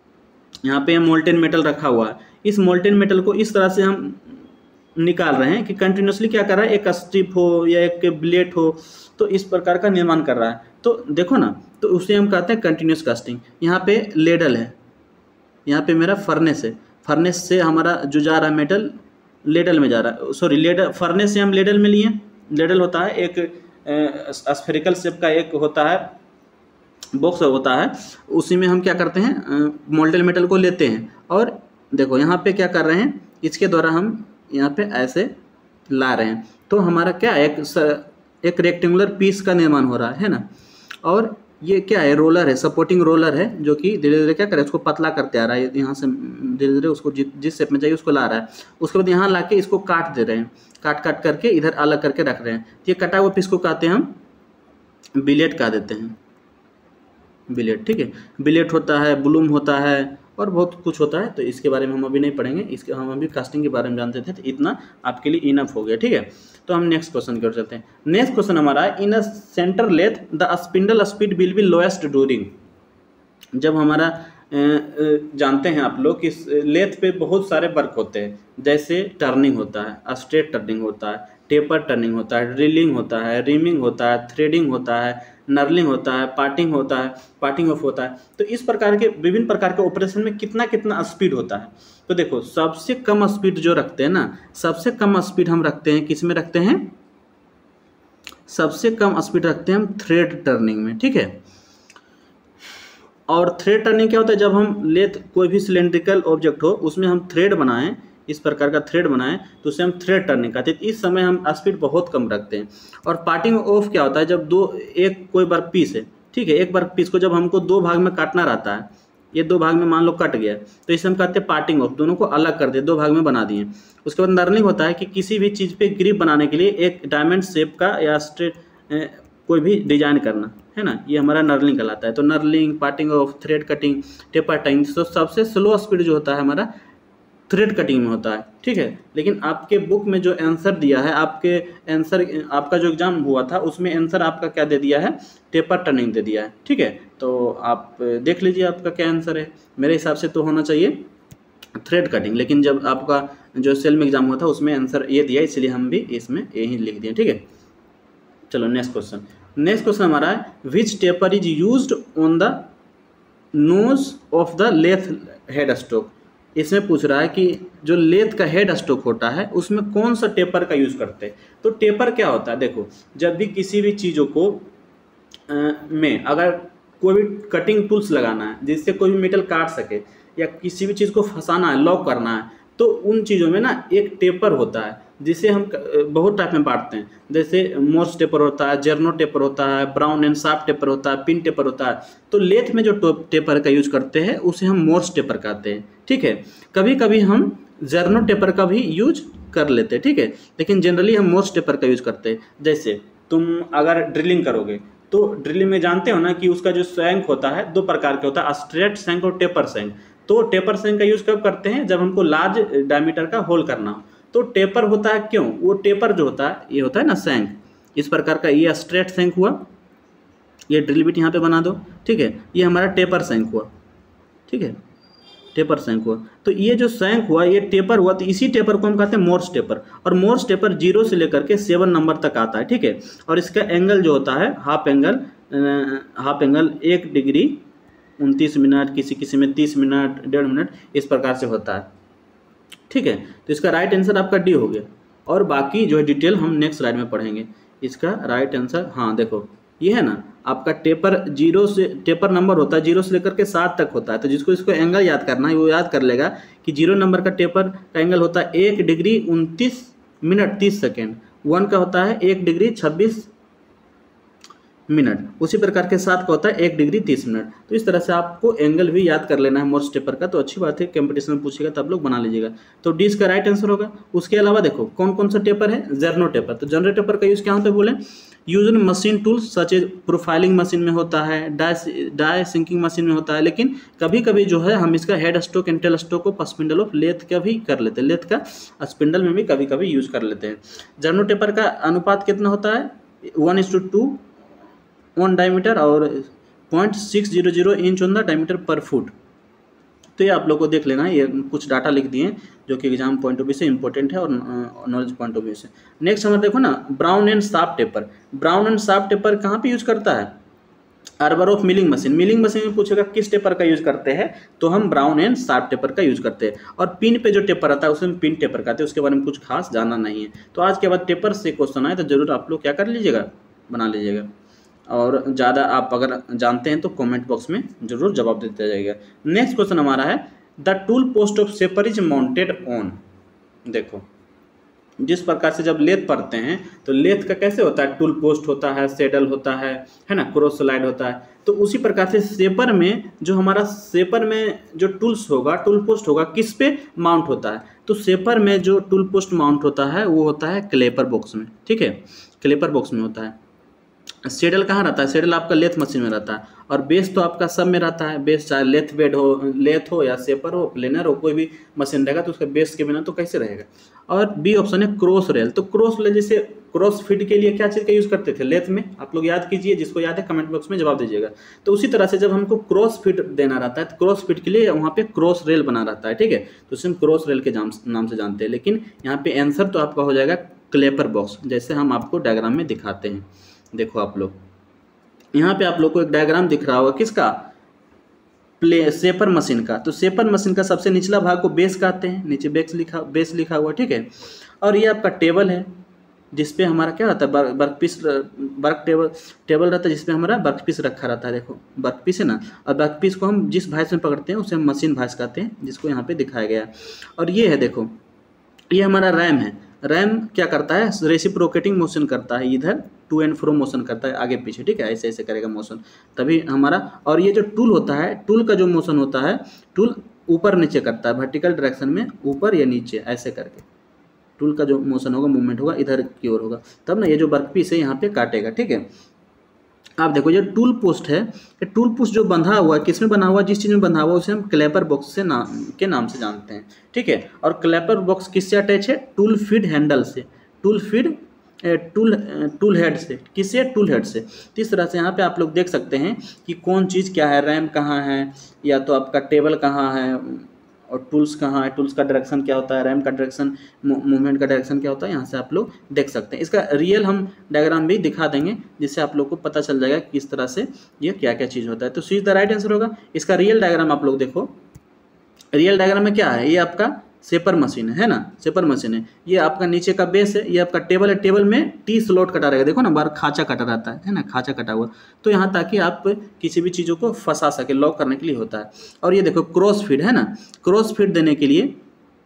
यहाँ पे मोल्टेन मेटल रखा हुआ है, इस मोल्टेन मेटल को इस तरह से हम निकाल रहे हैं कि कंटिन्यूसली क्या कर रहा है, एक स्ट्रिप हो या एक ब्लेड हो, तो इस प्रकार का निर्माण कर रहा है। तो देखो ना, तो उसे हम कहते हैं कंटिन्यूस कास्टिंग। यहाँ पे लेडल है, यहाँ पे मेरा फर्नेस है, फर्नेस से हमारा जो जा रहा है मेटल लेडल में जा रहा है, सॉरी लेडल, फर्नेस से हम लेडल में लिए। लेडल होता है एक स्फेरिकल शेप का एक होता है बॉक्स होता है, उसी में हम क्या करते हैं, मोल्टेन मेटल को लेते हैं और देखो यहाँ पे क्या कर रहे हैं, इसके द्वारा हम यहाँ पे ऐसे ला रहे हैं। तो हमारा क्या एक एक रेक्टेंगुलर पीस का निर्माण हो रहा है ना। और ये क्या है, रोलर है, सपोर्टिंग रोलर है, जो कि धीरे धीरे क्या करे, उसको पतला करते आ रहा है, यहाँ से धीरे धीरे उसको जि, जिस शेप में चाहिए उसको ला रहा है। उसके बाद यहाँ लाके इसको काट दे रहे हैं, काट काट करके इधर अलग करके रख रहे हैं। ये कटा हुआ पीस को कहते हैं हम बिलेट कह देते हैं, बिलेट, ठीक है। बिलेट होता है, ब्लूम होता है और बहुत कुछ होता है, तो इसके बारे में हम अभी नहीं पढ़ेंगे, इसके हम अभी कास्टिंग के बारे में जानते थे, तो इतना आपके लिए इनफ हो गया, ठीक है। तो हम नेक्स्ट क्वेश्चन की ओर चलते हैं। नेक्स्ट क्वेश्चन हमारा है, in a centre lathe the spindle speed will be lowest during. जब हमारा जानते हैं आप लोग कि लेथ पे बहुत सारे वर्क होते हैं, जैसे टर्निंग होता है, स्ट्रेट टर्निंग होता है, टेपर टर्निंग होता है, ड्रिलिंग होता है, रिमिंग होता है, थ्रेडिंग होता है, नर्लिंग होता है, पार्टिंग होता है, पार्टिंग ऑफ होता है। तो इस प्रकार के विभिन्न प्रकार के ऑपरेशन में कितना कितना स्पीड होता है। तो देखो सबसे कम स्पीड जो रखते हैं ना, सबसे कम स्पीड हम रखते हैं किस में रखते हैं, सबसे कम स्पीड रखते हैं हम थ्रेड टर्निंग में, ठीक है। और थ्रेड टर्निंग क्या होता है, जब हम लेथ कोई भी सिलेंड्रिकल ऑब्जेक्ट हो उसमें हम थ्रेड बनाएं, इस प्रकार का थ्रेड बनाएं, तो उसे हम थ्रेड टर्निंग कहते हैं। इस समय हम स्पीड बहुत कम रखते हैं। और पार्टिंग ऑफ क्या होता है, जब दो एक कोई वर्क पीस है, ठीक है, एक वर्क पीस को जब हमको दो भाग में काटना रहता है, ये दो भाग में मान लो कट गया, तो इसे हम कहते हैं पार्टिंग ऑफ, दोनों को अलग कर दिए, दो भाग में बना दिए। उसके बाद नर्लिंग होता है कि किसी भी चीज़ पे ग्रिप बनाने के लिए एक डायमंड शेप का या स्ट्रेट कोई भी डिजाइन करना, है ना, ये हमारा नर्लिंग कहलाता है। तो knurling, parting off, thread cutting, taper turning. तो सबसे स्लो स्पीड जो होता है हमारा थ्रेड कटिंग में होता है, ठीक है। लेकिन आपके बुक में जो आंसर दिया है, आपके आंसर आपका जो एग्जाम हुआ था उसमें आंसर आपका क्या दे दिया है, टेपर टर्निंग दे दिया है, ठीक है। तो आप देख लीजिए आपका क्या आंसर है। मेरे हिसाब से तो होना चाहिए थ्रेड कटिंग, लेकिन जब आपका जो सेल में एग्जाम हुआ था उसमें आंसर ये दिया, इसलिए हम भी इसमें यही लिख दिए, ठीक है। चलो नेक्स्ट क्वेश्चन। नेक्स्ट क्वेश्चन हमारा है, which taper is used on the nose of the lathe head stock. इसमें पूछ रहा है कि जो लेथ का हेड स्टॉक होता है उसमें कौन सा टेपर का यूज़ करते हैं। तो टेपर क्या होता है, देखो जब भी किसी भी चीज़ों को आ, में अगर कोई भी कटिंग टूल्स लगाना है जिससे कोई भी मेटल काट सके या किसी भी चीज़ को फंसाना है, लॉक करना है, तो उन चीज़ों में ना एक टेपर होता है जिसे हम बहुत टाइप में बांटते हैं। जैसे मोर्स टेपर होता है, जेर्नो टेपर होता है, ब्राउन एंड शार्प टेपर होता है, पिन टेपर होता है। तो लेथ में जो टेपर का यूज करते हैं उसे हम मोर्स टेपर कहते हैं, ठीक है। कभी कभी हम जेर्नो टेपर का भी यूज कर लेते हैं, ठीक है, लेकिन जनरली हम मोर्स टेपर का यूज करते हैं। जैसे तुम अगर ड्रिलिंग करोगे तो ड्रिलिंग में जानते हो ना कि उसका जो सैंक होता है दो प्रकार के होता है, स्ट्रेट सैंक और टेपर सैंक। तो टेपर सैंक का यूज कब करते हैं, जब हमको लार्ज डायमीटर का होल करना हो। तो टेपर होता है क्यों? वो टेपर जो होता है ये होता है ना सैंक, इस प्रकार का, ये स्ट्रेट सैंक हुआ, ये ड्रिल बिट यहाँ पे बना दो, ठीक है, ये हमारा टेपर सैंक हुआ, ठीक है, टेपर सैंक हुआ। तो ये जो सैंक हुआ ये टेपर हुआ, तो इसी टेपर को हम कहते हैं मोर्स टेपर, और मोर्स टेपर जीरो से लेकर के सेवन नंबर तक आता है, ठीक है। और इसका एंगल जो होता है हाफ एंगल, हाफ एंगल एक डिग्री उनतीस मिनट, किसी किसी में तीस मिनट, डेढ़ मिनट, इस प्रकार से होता है, ठीक है। तो इसका राइट आंसर आपका डी हो गया, और बाकी जो है डिटेल हम नेक्स्ट स्लाइड में पढ़ेंगे। इसका राइट आंसर, हाँ देखो ये है ना आपका टेपर जीरो से, टेपर नंबर होता है जीरो से लेकर के सात तक होता है, तो जिसको इसको एंगल याद करना है वो याद कर लेगा कि जीरो नंबर का टेपर का एंगल होता है एक डिग्री उनतीस मिनट तीस सेकेंड, वन का होता है एक डिग्री छब्बीस मिनट, उसी प्रकार के साथ का होता है एक डिग्री तीस मिनट। तो इस तरह से आपको एंगल भी याद कर लेना है मोर्स टेपर का, तो अच्छी बात है, कंपटीशन में पूछेगा तो आप लोग बना लीजिएगा। तो डी इसका राइट आंसर होगा। उसके अलावा देखो कौन कौन सा टेपर है, जर्नो टेपर। तो जर्नो टेपर का यूज़ क्या होता है बोले, use in machine tools such as profiling machine में होता है, डाई डाई सिंकिंग मशीन में होता है, लेकिन कभी कभी जो है हम इसका head stroke and tail stroke को स्पिंडल ऑफ लेथ का भी कर लेते हैं, लेथ का स्पिंडल में भी कभी कभी यूज कर लेते हैं। जर्नो टेपर का अनुपात कितना होता है, one is to two one diameter और point six zero zero inch on the diameter per foot. तो ये आप लोग को देख लेना है, ये कुछ डाटा लिख दिए जो कि एग्जाम पॉइंट ऑफ व्यू से इंपॉर्टेंट है और नॉलेज पॉइंट ऑफ व्यू से। नेक्स्ट हमारा देखो ना Brown and Sharpe taper. Brown and Sharpe taper कहाँ पे यूज करता है, arbor of milling machine. Milling machine में पूछेगा किस टेपर का यूज करते हैं, तो हम ब्राउन एंड शार्प टेपर का यूज करते हैं। और पिन पे जो टेपर आता है उसे हम पिन टेपर कहते हैं, उसके बारे में कुछ खास जानना नहीं है। तो आज के बाद टेपर से क्वेश्चन आए तो जरूर आप लोग क्या कर लीजिएगा, बना लीजिएगा, और ज़्यादा आप अगर जानते हैं तो कमेंट बॉक्स में जरूर जवाब देते जाइएगा। नेक्स्ट क्वेश्चन हमारा है the tool post of shaper is mounted on. देखो जिस प्रकार से जब लेथ पढ़ते हैं तो लेथ का कैसे होता है, टूल पोस्ट होता है, सेडल होता है है ना, क्रॉस स्लाइड होता है। तो उसी प्रकार से सेपर में जो हमारा सेपर में जो टूल्स होगा, टूल पोस्ट होगा, किस पे माउंट होता है, तो सेपर में जो टूल पोस्ट माउंट होता है वो होता है क्लेपर बॉक्स में, ठीक है, क्लेपर बॉक्स में होता है। सेडल कहाँ रहता है, सेडल आपका लेथ मशीन में रहता है, और बेस तो आपका सब में रहता है। बेस चाहे लेथ बेड हो, लेथ हो या सेपर हो, प्लेनर हो, कोई भी मशीन रहेगा तो उसका बेस के बिना तो कैसे रहेगा। और बी ऑप्शन है क्रॉस रेल। तो क्रॉस रेल जैसे क्रॉस फिट के लिए क्या चीज़ का यूज़ करते थे, लेथ में, आप लोग याद कीजिए, जिसको याद है कमेंट बॉक्स में जवाब दीजिएगा। तो उसी तरह से जब हमको क्रॉस फिट देना रहता है तो क्रॉस फिट के लिए वहाँ पे क्रॉस रेल बना रहता है, ठीक है, तो उसे हम क्रॉस रेल के नाम से जानते हैं। लेकिन यहाँ पे आंसर तो आपका हो जाएगा क्लेपर बॉक्स, जैसे हम आपको डायग्राम में दिखाते हैं। देखो आप लोग यहाँ पे आप लोग को एक डायग्राम दिख रहा होगा, किसका, प्ले सेपर मशीन का। तो सेपर मशीन का सबसे निचला भाग को बेस कहते हैं, नीचे बेस लिखा बेस लिखा हुआ, ठीक है। और ये आपका टेबल है जिसपे हमारा क्या रहता है, work piece, work table table रहता है जिसपे हमारा वर्क पीस रखा रहता है। देखो वर्क पीस है ना, और वर्क पीस को हम जिस भाई से पकड़ते हैं उसे हम मशीन भाई कहते हैं, जिसको यहाँ पे दिखाया गया है। और ये है देखो, ये हमारा रैम है। रैम क्या करता है, रेसिप्रोकेटिंग मोशन करता है, इधर टू एंड फ्रो मोशन करता है, आगे पीछे, ठीक है, ऐसे ऐसे करेगा मोशन, तभी हमारा। और ये जो टूल होता है, टूल का जो मोशन होता है, टूल ऊपर नीचे करता है, वर्टिकल डायरेक्शन में, ऊपर या नीचे ऐसे करके टूल का जो मोशन होगा, मूवमेंट होगा, इधर की ओर होगा, तब ना ये जो वर्क पीस है यहाँ पे काटेगा, ठीक है। आप देखो ये टूल पोस्ट है, ये टूल पोस्ट जो बंधा हुआ है, किसमें बना हुआ है, जिस चीज़ में बंधा हुआ है उसे हम क्लेपर बॉक्स से नाम के नाम से जानते हैं, ठीक है। और क्लेपर बॉक्स किससे अटैच है, टूल फीड हैंडल से, tool feed tool tool head से, किससे, टूल हेड से। तो इस तरह से यहाँ पे आप लोग देख सकते हैं कि कौन चीज़ क्या है, रैम कहाँ है, या तो आपका टेबल कहाँ है, और टूल्स कहाँ है, टूल्स का डायरेक्शन क्या होता है, रैम का डायरेक्शन, मूवमेंट का डायरेक्शन क्या होता है, यहाँ से आप लोग देख सकते हैं। इसका रियल हम डायग्राम भी दिखा देंगे जिससे आप लोग को पता चल जाएगा किस तरह से ये क्या क्या चीज़ होता है। तो C is the right answer होगा। इसका रियल डायग्राम आप लोग देखो, रियल डायग्राम में क्या है, ये आपका सेपर मशीन है ना, सेपर मशीन है, ये आपका नीचे का बेस है, ये आपका टेबल है, टेबल में टी स्लॉट कटा रहेगा, देखो ना बाहर खाचा कटा रहता है है ना, खाचा कटा हुआ, तो यहाँ ताकि आप किसी भी चीज़ों को फंसा सके, लॉक करने के लिए होता है। और ये देखो क्रॉस फीड है ना, क्रॉस फीड देने के लिए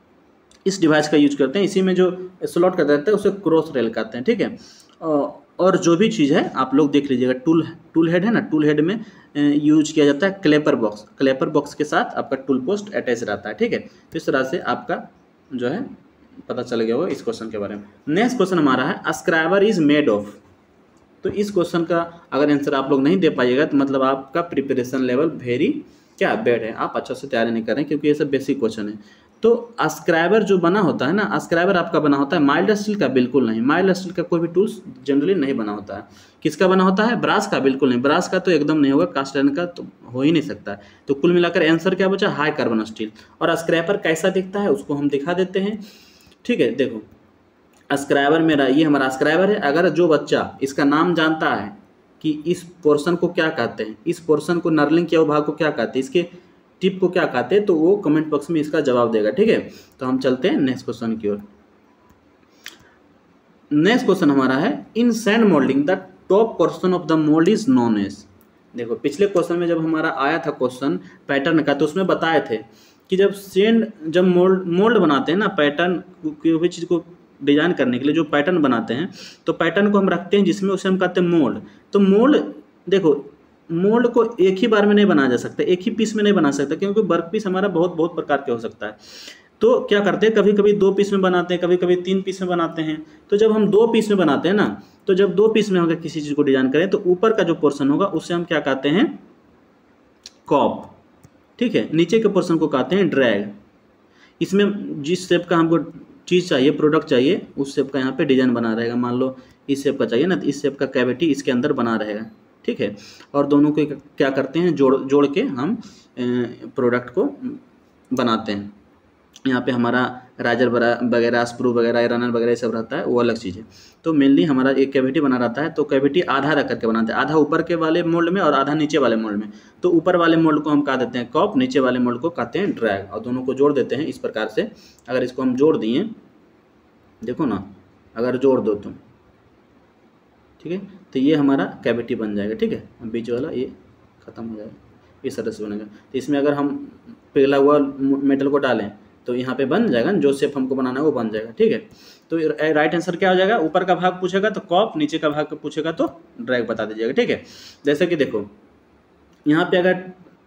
इस डिवाइस का यूज करते हैं, इसी में जो स्लॉट कटा रहता है उसे क्रॉस रेल कहते हैं, ठीक है। और जो भी चीज़ है आप लोग देख लीजिएगा, टूल टूल हेड है ना, टूल हेड में यूज किया जाता है क्लेपर बॉक्स, क्लेपर बॉक्स के साथ आपका टूल पोस्ट अटैच रहता है, ठीक है। तो इस तरह से आपका जो है पता चल गया होगा इस क्वेश्चन के बारे में। नेक्स्ट क्वेश्चन हमारा है अस्क्राइबर इज मेड ऑफ। तो इस क्वेश्चन का अगर आंसर आप लोग नहीं दे पाइएगा तो मतलब आपका प्रिपरेशन लेवल वेरी क्या बैड है, आप अच्छा से तैयारी नहीं कर रहे हैं, क्योंकि ये सब बेसिक क्वेश्चन है। तो अस्क्राइबर जो बना होता है ना, अस्क्राइबर आपका बना होता है माइल्ड स्टील का, बिल्कुल नहीं। माइल्ड स्टील का कोई भी टूल्स जनरली नहीं बना होता है। किसका बना होता है? ब्रास का, बिल्कुल नहीं। ब्रास का तो एकदम नहीं होगा, कास्ट आयरन का तो हो ही नहीं सकता है। तो कुल मिलाकर आंसर क्या बचा? High carbon steel. और अस्क्राइबर कैसा दिखता है उसको हम दिखा देते हैं, ठीक है। देखो अस्क्राइबर मेरा, ये हमारा अस्क्राइबर है। अगर जो बच्चा इसका नाम जानता है कि इस पोर्शन को क्या कहते हैं, इस पोर्शन को नर्लिंग के भाग को क्या कहते हैं, इसके टिप को क्या कहते हैं, तो वो कमेंट बॉक्स में इसका जवाब देगा, ठीक है। तो हम चलते हैं नेक्स्ट क्वेश्चन की ओर। नेक्स्ट क्वेश्चन हमारा है, in sand moulding the top portion of the mould is known as. देखो पिछले क्वेश्चन में जब हमारा आया था क्वेश्चन पैटर्न का, तो उसमें बताए थे कि जब सेंड जब मोल्ड मोल्ड बनाते हैं ना, पैटर्न किसी भी चीज़ को डिजाइन करने के लिए जो पैटर्न बनाते हैं, तो पैटर्न को हम रखते हैं जिसमें उसे हम कहते हैं मोल्ड। तो मोल्ड, देखो मोल्ड को एक ही बार में नहीं बनाया जा सकता, एक ही पीस में नहीं बना सकता, क्योंकि वर्क पीस हमारा बहुत बहुत प्रकार के हो सकता है। तो क्या करते हैं, कभी कभी दो पीस में बनाते हैं, कभी कभी तीन पीस में बनाते हैं। तो जब हम दो पीस में बनाते हैं ना, तो जब दो पीस में अगर किसी चीज़ को डिजाइन करें, तो ऊपर का जो पोर्शन होगा उसे हम क्या कहते हैं? कॉप, ठीक है। नीचे के पोर्शन को कहते हैं ड्रैग। इसमें जिस शेप का हमको चीज़ चाहिए, प्रोडक्ट चाहिए, उस शेप का यहाँ पे डिजाइन बना रहेगा। मान लो इस शेप का चाहिए ना, तो इस शेप का कैविटी इसके अंदर बना रहेगा, ठीक है। और दोनों को क्या करते हैं, जोड़ जोड़ के हम प्रोडक्ट को बनाते हैं। यहाँ पे हमारा राइजर वगैरह, स्क्रू वगैरह, रनर वगैरह सब रहता है, वो अलग चीज़ है। तो मेनली हमारा एक कैविटी बना रहता है, तो कैविटी आधा रख करके बनाते हैं, आधा ऊपर के वाले मोल्ड में और आधा नीचे वाले मोल्ड में। तो ऊपर वाले मोल्ड को हम कह देते हैं कॉप, नीचे वाले मोल्ड को कहते हैं ड्रैग, और दोनों को जोड़ देते हैं इस प्रकार से। अगर इसको हम जोड़ दिए, देखो ना, अगर जोड़ दो तुम, ठीक है, तो ये हमारा कैविटी बन जाएगा, ठीक है। बीच वाला ये खत्म हो जाएगा, इस तरह से बनेगा। तो इसमें अगर हम पिघला हुआ मेटल को डालें तो यहाँ पे बन जाएगा, जो शेप हमको बनाना है वो बन जाएगा, ठीक है। तो राइट आंसर क्या हो जाएगा? ऊपर का भाग पूछेगा तो कॉप, नीचे का भाग पूछेगा तो ड्रैग बता दीजिएगा, ठीक है। जैसे कि देखो यहाँ पे अगर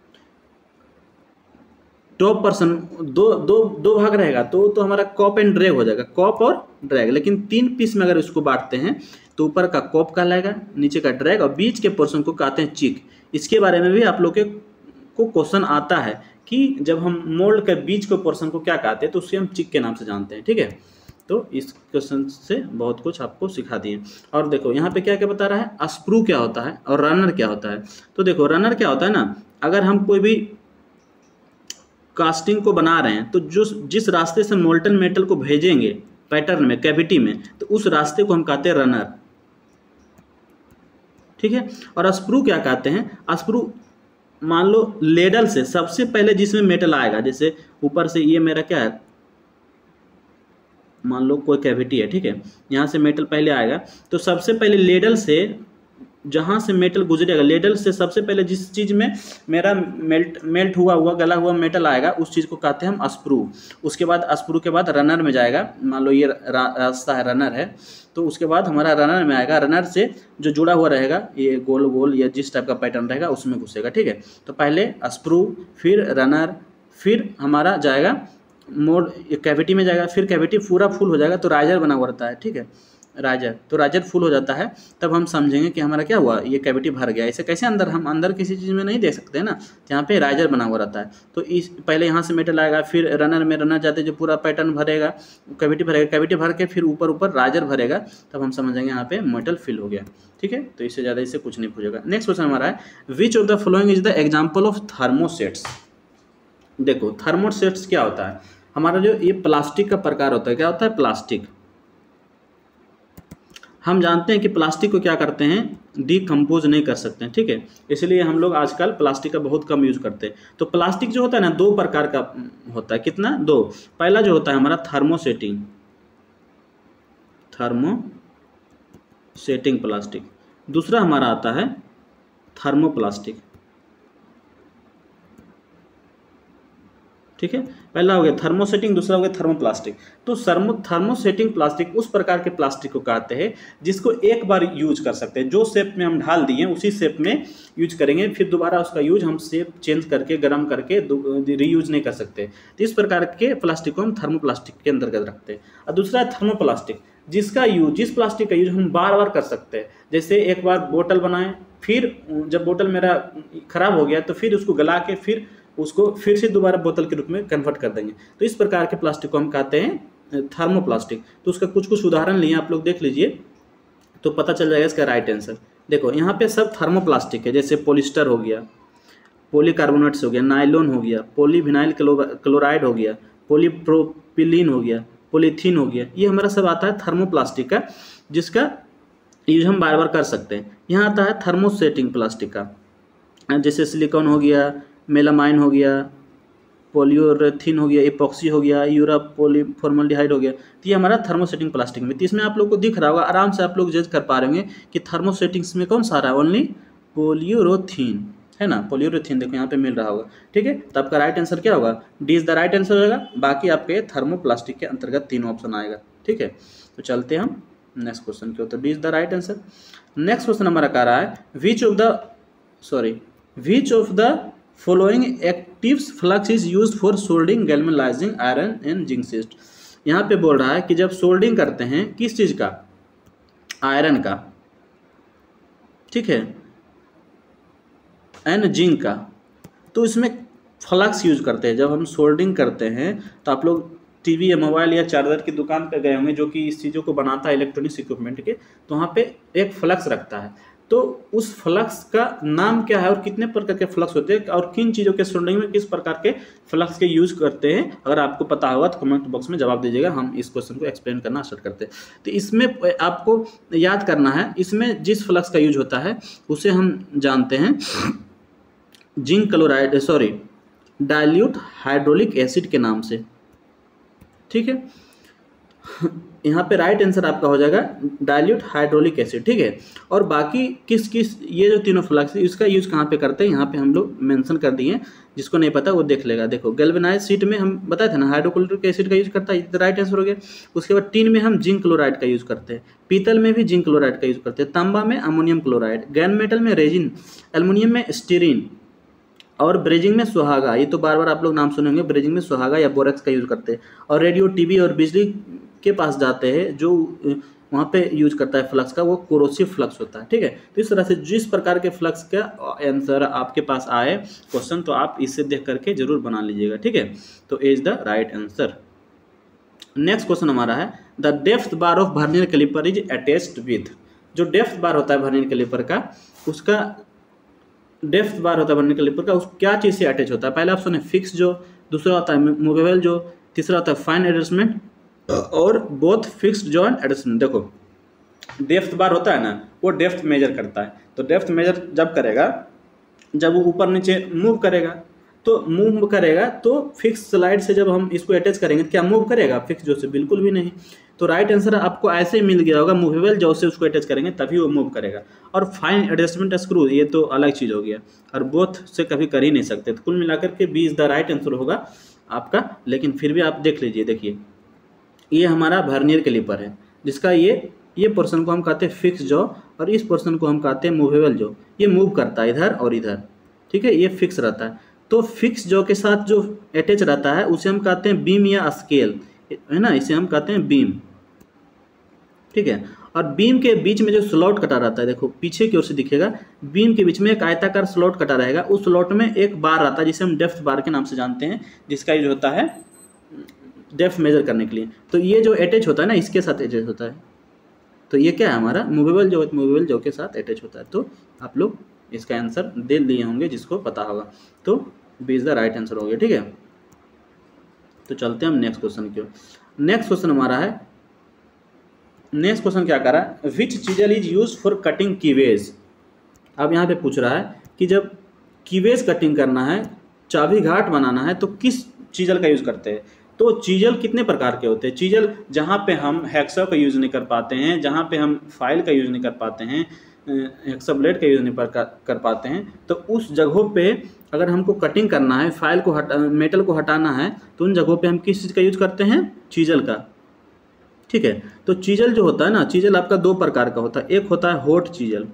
टॉप पर्सन दो दो दो भाग रहेगा तो तो हमारा कॉप एंड ड्रैग हो जाएगा, कॉप और ड्रैग। लेकिन तीन पीस में अगर इसको बांटते हैं तो ऊपर का कॉप कहलाएगा, नीचे का ड्रैग, और बीच के पोर्शन को कहते हैं चिक। इसके बारे में भी आप लोग के को क्वेश्चन आता है कि जब हम मोल्ड के बीच के पोर्शन को क्या कहते हैं, तो उसे हम चिक के नाम से जानते हैं, ठीक है। तो इस क्वेश्चन से बहुत कुछ आपको सिखा दिए। और देखो यहाँ पे क्या क्या बता रहा है, स्क्रू क्या होता है और रनर क्या होता है। तो देखो रनर क्या होता है ना, अगर हम कोई भी कास्टिंग को बना रहे हैं, तो जो जिस रास्ते से मोल्टन मेटल को भेजेंगे पैटर्न में, कैविटी में, तो उस रास्ते को हम कहते हैं रनर, ठीक है। और स्क्रू क्या कहते हैं? स्क्रू मान लो लेडल से सबसे पहले जिसमें मेटल आएगा, जैसे ऊपर से ये मेरा क्या है, मान लो कोई कैविटी है, ठीक है, यहाँ से मेटल पहले आएगा, तो सबसे पहले लेडल से जहाँ से मेटल गुजरेगा, लेडल से सबसे पहले जिस चीज़ में मेरा मेल्ट मेल्ट हुआ हुआ गला हुआ मेटल आएगा, उस चीज़ को कहते हैं हम स्क्रू। उसके बाद स्क्रू के बाद रनर में जाएगा, मान लो ये रा, रास्ता है, रनर है, तो उसके बाद हमारा रनर में आएगा। रनर से जो जुड़ा हुआ रहेगा, ये गोल गोल या जिस टाइप का पैटर्न रहेगा उसमें घुसेगा, ठीक है। तो पहले स्क्रू, फिर रनर, फिर हमारा जाएगा मोड कैविटी में जाएगा, फिर कैविटी पूरा फुल हो जाएगा तो राइजर बना हुआ रहता है, ठीक है, राइजर। तो राइजर फुल हो जाता है, तब हम समझेंगे कि हमारा क्या हुआ, ये कैविटी भर गया। ऐसे कैसे अंदर, हम अंदर किसी चीज़ में नहीं देख सकते हैं ना, यहाँ पे राइजर बना हुआ रहता है। तो इस पहले यहाँ से मेटल आएगा, फिर रनर में, रनर जाते जो पूरा पैटर्न भरेगा, कैविटी भरेगा, कैविटी भर के फिर ऊपर ऊपर राइजर भरेगा, तब हम समझेंगे यहाँ पे मेटल फिल हो गया, ठीक है। तो इससे ज़्यादा इससे कुछ नहीं पूछेगा। नेक्स्ट क्वेश्चन हमारा है, which of the following is the example of thermosets. देखो थर्मोसेट्स क्या होता है, हमारा जो ये प्लास्टिक का प्रकार होता है, क्या होता है, प्लास्टिक। हम जानते हैं कि प्लास्टिक को क्या करते हैं, डिकम्पोज नहीं कर सकते हैं, ठीक है, इसलिए हम लोग आजकल प्लास्टिक का बहुत कम यूज़ करते हैं। तो प्लास्टिक जो होता है ना, दो प्रकार का होता है, कितना, दो। पहला जो होता है हमारा थर्मोसेटिंग, थर्मोसेटिंग प्लास्टिक। दूसरा हमारा आता है थर्मोप्लास्टिक, ठीक है। पहला हो गया थर्मोसेटिंग, दूसरा हो गया थर्मोप्लास्टिक। तो थर्मो थर्मोसेटिंग प्लास्टिक उस प्रकार के प्लास्टिक को कहते हैं जिसको एक बार यूज कर सकते हैं, जो शेप में हम ढाल दिए उसी शेप में यूज करेंगे, फिर दोबारा उसका यूज हम शेप चेंज करके गर्म करके रीयूज नहीं कर सकते। तो इस प्रकार के प्लास्टिक को हम थर्मोप्लास्टिक के अंतर्गत रखते हैं। और दूसरा है थर्मोप्लास्टिक, जिसका यूज, जिस प्लास्टिक का यूज हम बार बार कर सकते हैं। जैसे एक बार बोतल बनाएं, फिर जब बोतल मेरा खराब हो गया तो फिर उसको गला के फिर उसको फिर से दोबारा बोतल के रूप में कन्वर्ट कर देंगे। तो इस प्रकार के प्लास्टिक को हम कहते हैं थर्मोप्लास्टिक। तो उसका कुछ कुछ उदाहरण लिए आप लोग देख लीजिए तो पता चल जाएगा इसका राइट आंसर। देखो यहाँ पे सब थर्मोप्लास्टिक है, जैसे पॉलिस्टर हो गया, पॉलीकार्बोनेट्स हो गया, नायलॉन हो गया, पॉलीविनाइल क्लोराइड हो गया, पॉलीप्रोपिलीन हो गया, पॉलीथीन हो गया, ये हमारा सब आता है थर्मोप्लास्टिक का, जिसका यूज हम बार बार कर सकते हैं। यहाँ आता है थर्मोसेटिंग प्लास्टिक का, जैसे सिलिकॉन हो गया, मेलामाइन हो गया, पॉलीयूरेथीन हो गया, इपॉक्सी हो गया, यूरा पॉलीफॉर्मल्डिहाइड हो गया। तो ये हमारा थर्मोसेटिंग प्लास्टिक में। तो इसमें आप लोग को दिख रहा होगा, आराम से आप लोग जज कर पा रहे होंगे कि थर्मोसेटिंग्स में कौन सा आ रहा है, ओनली पॉलीयूरेथीन है ना, पॉलीयूरेथीन देखो यहाँ पे मिल रहा होगा। ठीक है, तो आपका राइट आंसर क्या होगा, D is the right answer होगा। बाकी आपके थर्मोप्लास्टिक के अंतर्गत तीन ऑप्शन आएगा। ठीक है, तो चलते हैं हम नेक्स्ट क्वेश्चन के ऊपर। D is the right answer. Next question हमारा कह रहा है which of the sorry which of the following actives flux is used for soldering galvanizing iron and zinc sheets. यहाँ पे बोल रहा है कि जब सोल्डिंग करते हैं किस चीज़ का, आयरन का, ठीक है, एंड जिंक का, तो इसमें फ्लक्स यूज करते हैं। जब हम सोल्डिंग करते हैं तो आप लोग टीवी या मोबाइल या चार्जर की दुकान पर गए होंगे जो कि इस चीज़ों को बनाता है, इलेक्ट्रॉनिक्स इक्विपमेंट के, तो वहाँ पे एक फ्लक्स रखता है। तो उस फ्लक्स का नाम क्या है और कितने प्रकार के फ्लक्स होते हैं और किन चीज़ों के सोल्डिंग में किस प्रकार के फ्लक्स के यूज करते हैं, अगर आपको पता होगा तो कमेंट बॉक्स में जवाब दीजिएगा। हम इस क्वेश्चन को एक्सप्लेन करना स्टार्ट करते हैं। तो इसमें आपको याद करना है, इसमें जिस फ्लक्स का यूज होता है उसे हम जानते हैं zinc chloride sorry dilute hydraulic acid के नाम से। ठीक है, यहाँ पे राइट आंसर आपका हो जाएगा डाइल्यूट हाइड्रोलिक एसिड। ठीक है, और बाकी किस किस ये जो तीनों फ्लक्स है इसका यूज कहाँ पे करते हैं, यहाँ पे हम लोग मेंशन कर दिए, जिसको नहीं पता वो देख लेगा। देखो गैल्वेनाइज्ड शीट में हम बताए थे ना हाइड्रोक्लोरिक एसिड का यूज करता है, राइट आंसर हो गया। उसके बाद टीन में हम जिंक क्लोराइड का यूज करते हैं, पीतल में भी जिंक क्लोराइड का यूज करते हैं, तांबा में अमोनियम क्लोराइड, गैन मेटल में रेजिन, एल्युमिनियम में स्टीरिन और ब्रेजिंग में सुहागा। ये तो बार बार आप लोग नाम सुने होंगे, ब्रेजिंग में सुहागा या बोरेक्स का यूज करते हैं। और रेडियो, टीवी और बिजली के पास जाते हैं जो वहाँ पे यूज करता है फ्लक्स का, वो कोरोसिव फ्लक्स होता है। ठीक है, तो इस तरह से जिस प्रकार के फ्लक्स का आंसर आपके पास आए क्वेश्चन, तो आप इससे देख करके जरूर बना लीजिएगा। ठीक है, तो A is the right answer. Next question हमारा है the depth bar of vernier caliper is attached with. जो डेप्थ बार होता है वर्नियर कैलिपर का, उसका डेप्थ बार होता है वर्नियर कैलिपर का, उस क्या चीज़ से अटैच होता है। पहला ऑप्शन है फिक्स जो, दूसरा होता है मूवेबल जो, तीसरा होता है फाइन एडजस्टमेंट और बोथ फिक्स्ड जॉइंट एडजस्टमेंट। देखो डेप्थ बार होता है ना, वो डेप्थ मेजर करता है। तो डेप्थ मेजर जब करेगा, जब वो ऊपर नीचे मूव करेगा, तो मूव करेगा तो फिक्स स्लाइड से जब हम इसको अटैच करेंगे क्या मूव करेगा, फिक्स जो से बिल्कुल भी नहीं। तो राइट आंसर आपको ऐसे ही मिल गया होगा, मूवेबल जो से उसको अटैच करेंगे तभी वो मूव करेगा। और फाइन एडजस्टमेंट स्क्रू ये तो अलग चीज़ हो गया, और बोथ से कभी कर ही नहीं सकते। तो कुल मिलाकर के B is the right answer होगा आपका। लेकिन फिर भी आप देख लीजिए, देखिए ये हमारा वर्नियर कैलिपर है, जिसका ये ये पोर्शन को हम कहते हैं फिक्स जॉ और इस पोर्शन को हम कहते हैं मूवेबल जॉ। ये मूव करता है इधर और इधर, ठीक है, ये फिक्स रहता है। तो फिक्स जॉ के साथ जो अटैच रहता है उसे हम कहते हैं बीम या स्केल, है ना, इसे हम कहते हैं बीम। ठीक है, और बीम के बीच में जो स्लॉट कटा रहता है, देखो पीछे की ओर से दिखेगा, बीम के बीच में एक आयताकार स्लॉट कटा रहेगा, उस स्लॉट में एक बार आता है जिसे हम डेप्थ बार के नाम से जानते हैं, जिसका यूज होता है डेप्थ मेजर करने के लिए। तो ये जो अटैच होता है ना, इसके साथ अटैच होता है। तो ये क्या है हमारा मूवेबल जो, मूवेबल जो के साथ अटैच होता है। तो आप लोग इसका आंसर दे दिए होंगे जिसको पता होगा, तो B is the right answer हो गया। ठीक है, तो चलते हैं हम नेक्स्ट क्वेश्चन की ओर। नेक्स्ट क्वेश्चन हमारा है, नेक्स्ट क्वेश्चन क्या कर रहा है, which chisel is use for cutting keyways. अब यहाँ पे पूछ रहा है कि जब कीवेज कटिंग करना है, चाबी घाट बनाना है, तो किस चीजल का यूज करते हैं। तो चीजल कितने प्रकार के होते हैं। चीजल जहाँ पे हम हेक्सा का यूज़ नहीं कर पाते हैं, जहाँ पे हम फाइल का यूज़ नहीं कर पाते हैं, हेक्सा ब्लेड का यूज़ नहीं कर पाते हैं, तो उस जगहों पे अगर हमको कटिंग करना है, फाइल को हटा मेटल को हटाना है, तो उन जगहों पे हम किस चीज़ का यूज़ करते हैं, चीजल का। ठीक है, तो चीजल जो होता है ना, चीजल आपका दो प्रकार का होता है। एक होता है हॉट चीजल,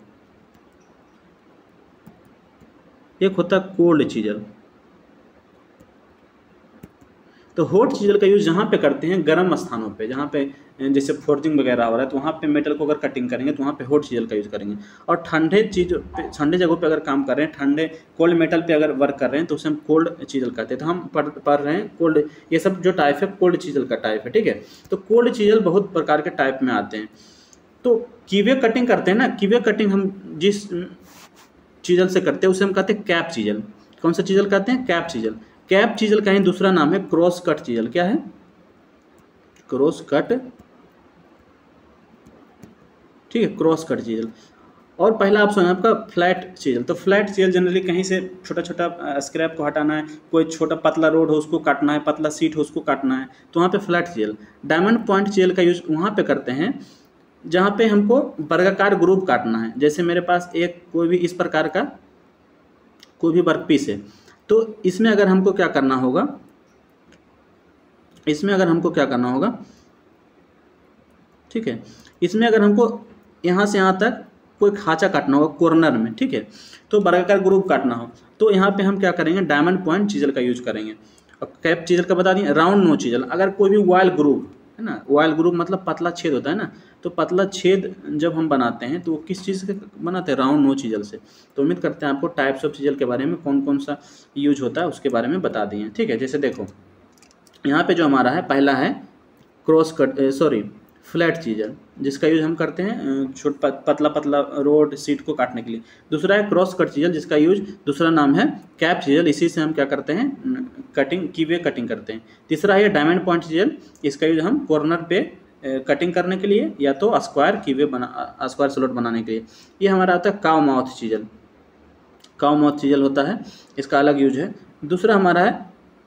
एक होता है कोल्ड चीजल। तो हॉट चीजल का यूज जहाँ पे करते हैं गर्म स्थानों पे, जहाँ पे जैसे फोर्जिंग वगैरह हो रहा है तो वहाँ पे मेटल को अगर कटिंग करेंगे तो वहाँ पे हॉट चीजल का यूज करेंगे। और ठंडे चीज पे, ठंडे जगहों पे अगर काम कर रहे हैं, ठंडे कोल्ड मेटल पे अगर वर्क कर रहे हैं तो उसे हम कोल्ड चीजल कहते हैं। तो हम पढ़ पढ़ रहे हैं कोल्ड, ये सब जो टाइप है कोल्ड चीजल का टाइप है, ठीक है। तो कोल्ड चीजल बहुत प्रकार के टाइप में आते हैं। तो कीवे कटिंग करते हैं ना, कीवे कटिंग हम जिस चीजल से करते हैं उसे हम कहते हैं कैप चीजल। कौन सा चीजल कहते हैं? Cap chisel. कैप चीजल का ही दूसरा नाम है क्रॉस कट चीजल। क्या है? क्रॉस कट, ठीक है, क्रॉस कट चीजल। और पहला ऑप्शन है आपका फ्लैट चीजल। तो फ्लैट चीजल जनरली कहीं से छोटा छोटा स्क्रैप को हटाना है, कोई छोटा पतला रोड हो उसको काटना है, पतला सीट हो उसको काटना है, तो वहाँ पे flat chisel. Diamond point chisel का यूज वहाँ पे करते हैं जहाँ पे हमको वर्गाकार ग्रुप काटना है। जैसे मेरे पास एक कोई भी इस प्रकार का कोई भी वर्क पीस है, तो इसमें अगर हमको क्या करना होगा, इसमें अगर हमको क्या करना होगा, ठीक है, इसमें अगर हमको यहाँ से यहाँ तक कोई खाँचा काटना होगा कॉर्नर में, ठीक है, तो वर्गाकार ग्रुप काटना हो तो यहाँ पे हम क्या करेंगे, डायमंड पॉइंट चीजल का यूज करेंगे। और कैप चीजल का बता दिए, राउंड नो चीजल। अगर कोई भी वायल ग्रुप है ना, वायल ग्रुप मतलब पतला छेद होता है ना, तो पतला छेद जब हम बनाते हैं तो वो किस चीज़ से बनाते हैं? राउंड नो चीजल से। तो उम्मीद करते हैं आपको टाइप्स ऑफ चीजल के बारे में कौन कौन सा यूज होता है उसके बारे में बता दिए, ठीक है। जैसे देखो यहाँ पे जो हमारा है, पहला है cross cut, sorry flat chisel, जिसका यूज हम करते हैं छोट पतला पतला रोड सीट को काटने के लिए। दूसरा है क्रॉस कट चीजल, जिसका यूज दूसरा नाम है कैप चीजल, इसी से हम क्या करते हैं, कटिंग कीवे कटिंग करते हैं। तीसरा है डायमंड पॉइंट चीजल, इसका यूज हम कॉर्नर पे कटिंग करने के लिए या तो स्क्वायर कीवे बना स्क्वायर स्लॉट बनाने के लिए। ये हमारा आता है cow mouth chisel, cow mouth chisel होता है, इसका अलग यूज है। दूसरा हमारा है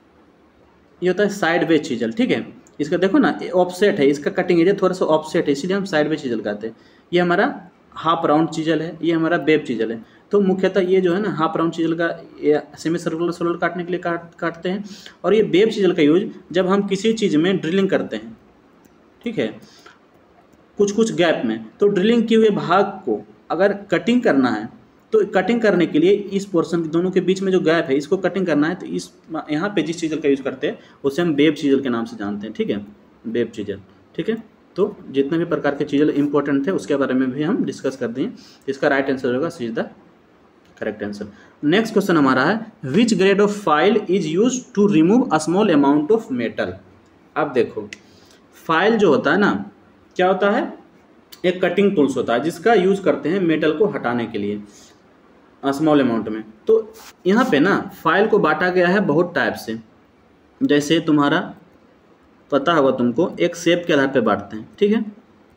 ये होता है साइड वे चीजल, ठीक है, इसका देखो ना ऑफसेट है, इसका कटिंग एरिया थोड़ा सा ऑफसेट है, इसीलिए हम साइड वे चीजल कहते हैं। ये हमारा हाफ राउंड चीजल है, ये हमारा वेब चीजल है। तो मुख्यतः ये जो है ना हाफ राउंड चीजल का ये सेमी सर्कुलर सोलर काटने के लिए काट काटते हैं। और ये वेब चीजल का यूज जब हम किसी चीज़ में ड्रिलिंग करते हैं, ठीक है, कुछ कुछ गैप में, तो ड्रिलिंग किए हुए भाग को अगर कटिंग करना है तो कटिंग करने के लिए इस पोर्शन दोनों के बीच में जो गैप है इसको कटिंग करना है, तो इस यहाँ पे जिस चीजल का यूज करते हैं उसे हम वेब चीजल के नाम से जानते हैं, ठीक है, वेब चीजल, ठीक है। तो जितने भी प्रकार के चीजल इंपॉर्टेंट थे उसके बारे में भी हम डिस्कस कर दिए। इसका राइट आंसर होगा C is the correct answer. Next question हमारा है which grade of file is use to remove a small amount of metal. अब देखो फाइल जो होता है ना, क्या होता है, एक कटिंग टूल्स होता है जिसका यूज करते हैं मेटल को हटाने के लिए स्मॉल अमाउंट में। तो यहाँ पे ना फाइल को बांटा गया है बहुत टाइप से। जैसे तुम्हारा पता होगा तुमको, एक शेप के आधार पे बांटते हैं, ठीक है,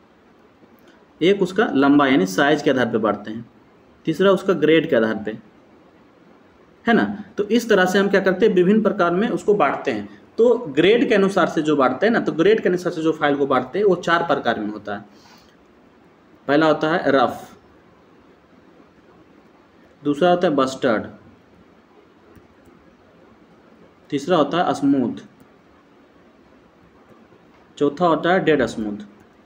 एक उसका लंबा यानी साइज के आधार पे बांटते हैं, तीसरा उसका ग्रेड के आधार पे, है ना। तो इस तरह से हम क्या करते हैं, विभिन्न प्रकार में उसको बांटते हैं। तो ग्रेड के अनुसार से जो बांटते हैं ना, तो ग्रेड के अनुसार से जो फाइल को बांटते हैं वो चार प्रकार में होता है। पहला होता है रफ, दूसरा होता है बस्टर्ड, तीसरा होता है स्मूथ, चौथा होता है डेड स्मूथ,